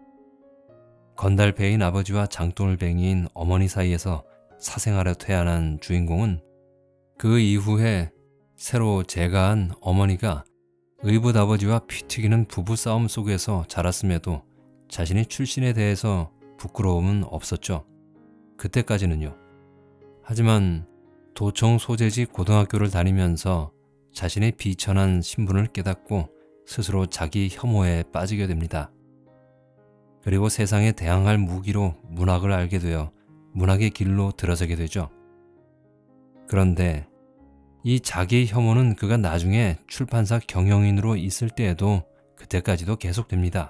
건달패인 아버지와 장돌뱅이인 어머니 사이에서 사생아로 태어난 주인공은 그 이후에 새로 재가한 어머니가 의붓 아버지와 피 튀기는 부부싸움 속에서 자랐음에도 자신의 출신에 대해서 부끄러움은 없었죠. 그때까지는요. 하지만 도청 소재지 고등학교를 다니면서 자신의 비천한 신분을 깨닫고 스스로 자기 혐오에 빠지게 됩니다. 그리고 세상에 대항할 무기로 문학을 알게 되어 문학의 길로 들어서게 되죠. 그런데 이 자기 혐오는 그가 나중에 출판사 경영인으로 있을 때에도 그때까지도 계속됩니다.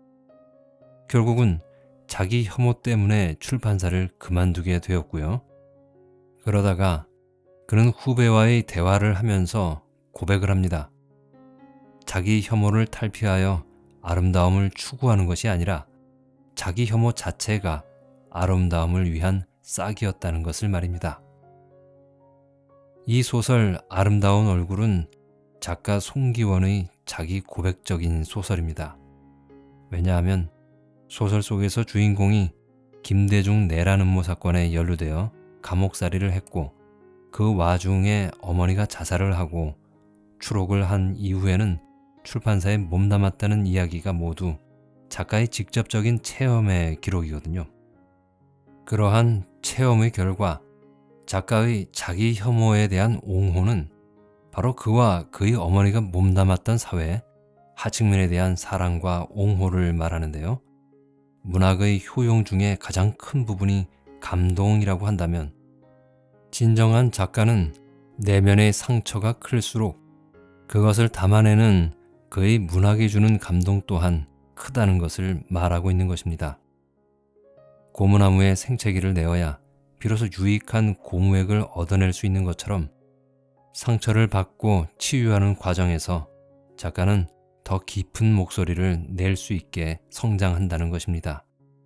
결국은 자기 혐오 때문에 출판사를 그만두게 되었고요. 그러다가 그는 후배와의 대화를 하면서 고백을 합니다. 자기 혐오를 탈피하여 아름다움을 추구하는 것이 아니라 자기 혐오 자체가 아름다움을 위한 싹이었다는 것을 말입니다. 이 소설 아름다운 얼굴은 작가 송기원의 자기 고백적인 소설입니다. 왜냐하면 소설 속에서 주인공이 김대중 내란음모 사건에 연루되어 감옥살이를 했고 그 와중에 어머니가 자살을 하고 추록을 한 이후에는 출판사에 몸담았다는 이야기가 모두 작가의 직접적인 체험의 기록이거든요. 그러한 체험의 결과 작가의 자기 혐오에 대한 옹호는 바로 그와 그의 어머니가 몸담았던 사회, 하층민에 대한 사랑과 옹호를 말하는데요. 문학의 효용 중에 가장 큰 부분이 감동이라고 한다면 진정한 작가는 내면의 상처가 클수록 그것을 담아내는 그의 문학이 주는 감동 또한 크다는 것을 말하고 있는 것입니다. 고무나무에 생채기를 내어야 비로소 유익한 고무액을 얻어낼 수 있는 것처럼 상처를 받고 치유하는 과정에서 작가는 더 깊은 목소리를 낼 수 있게 성장한다는 것입니다.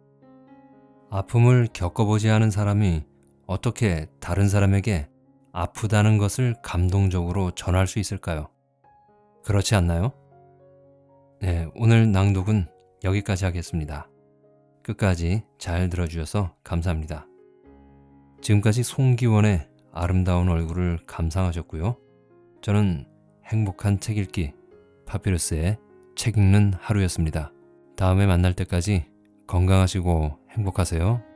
아픔을 겪어보지 않은 사람이 어떻게 다른 사람에게 아프다는 것을 감동적으로 전할 수 있을까요? 그렇지 않나요? 네, 오늘 낭독은 여기까지 하겠습니다. 끝까지 잘 들어주셔서 감사합니다. 지금까지 송기원의 아름다운 얼굴을 감상하셨고요. 저는 행복한 책 읽기 파피루스의 책 읽는 하루였습니다. 다음에 만날 때까지 건강하시고 행복하세요.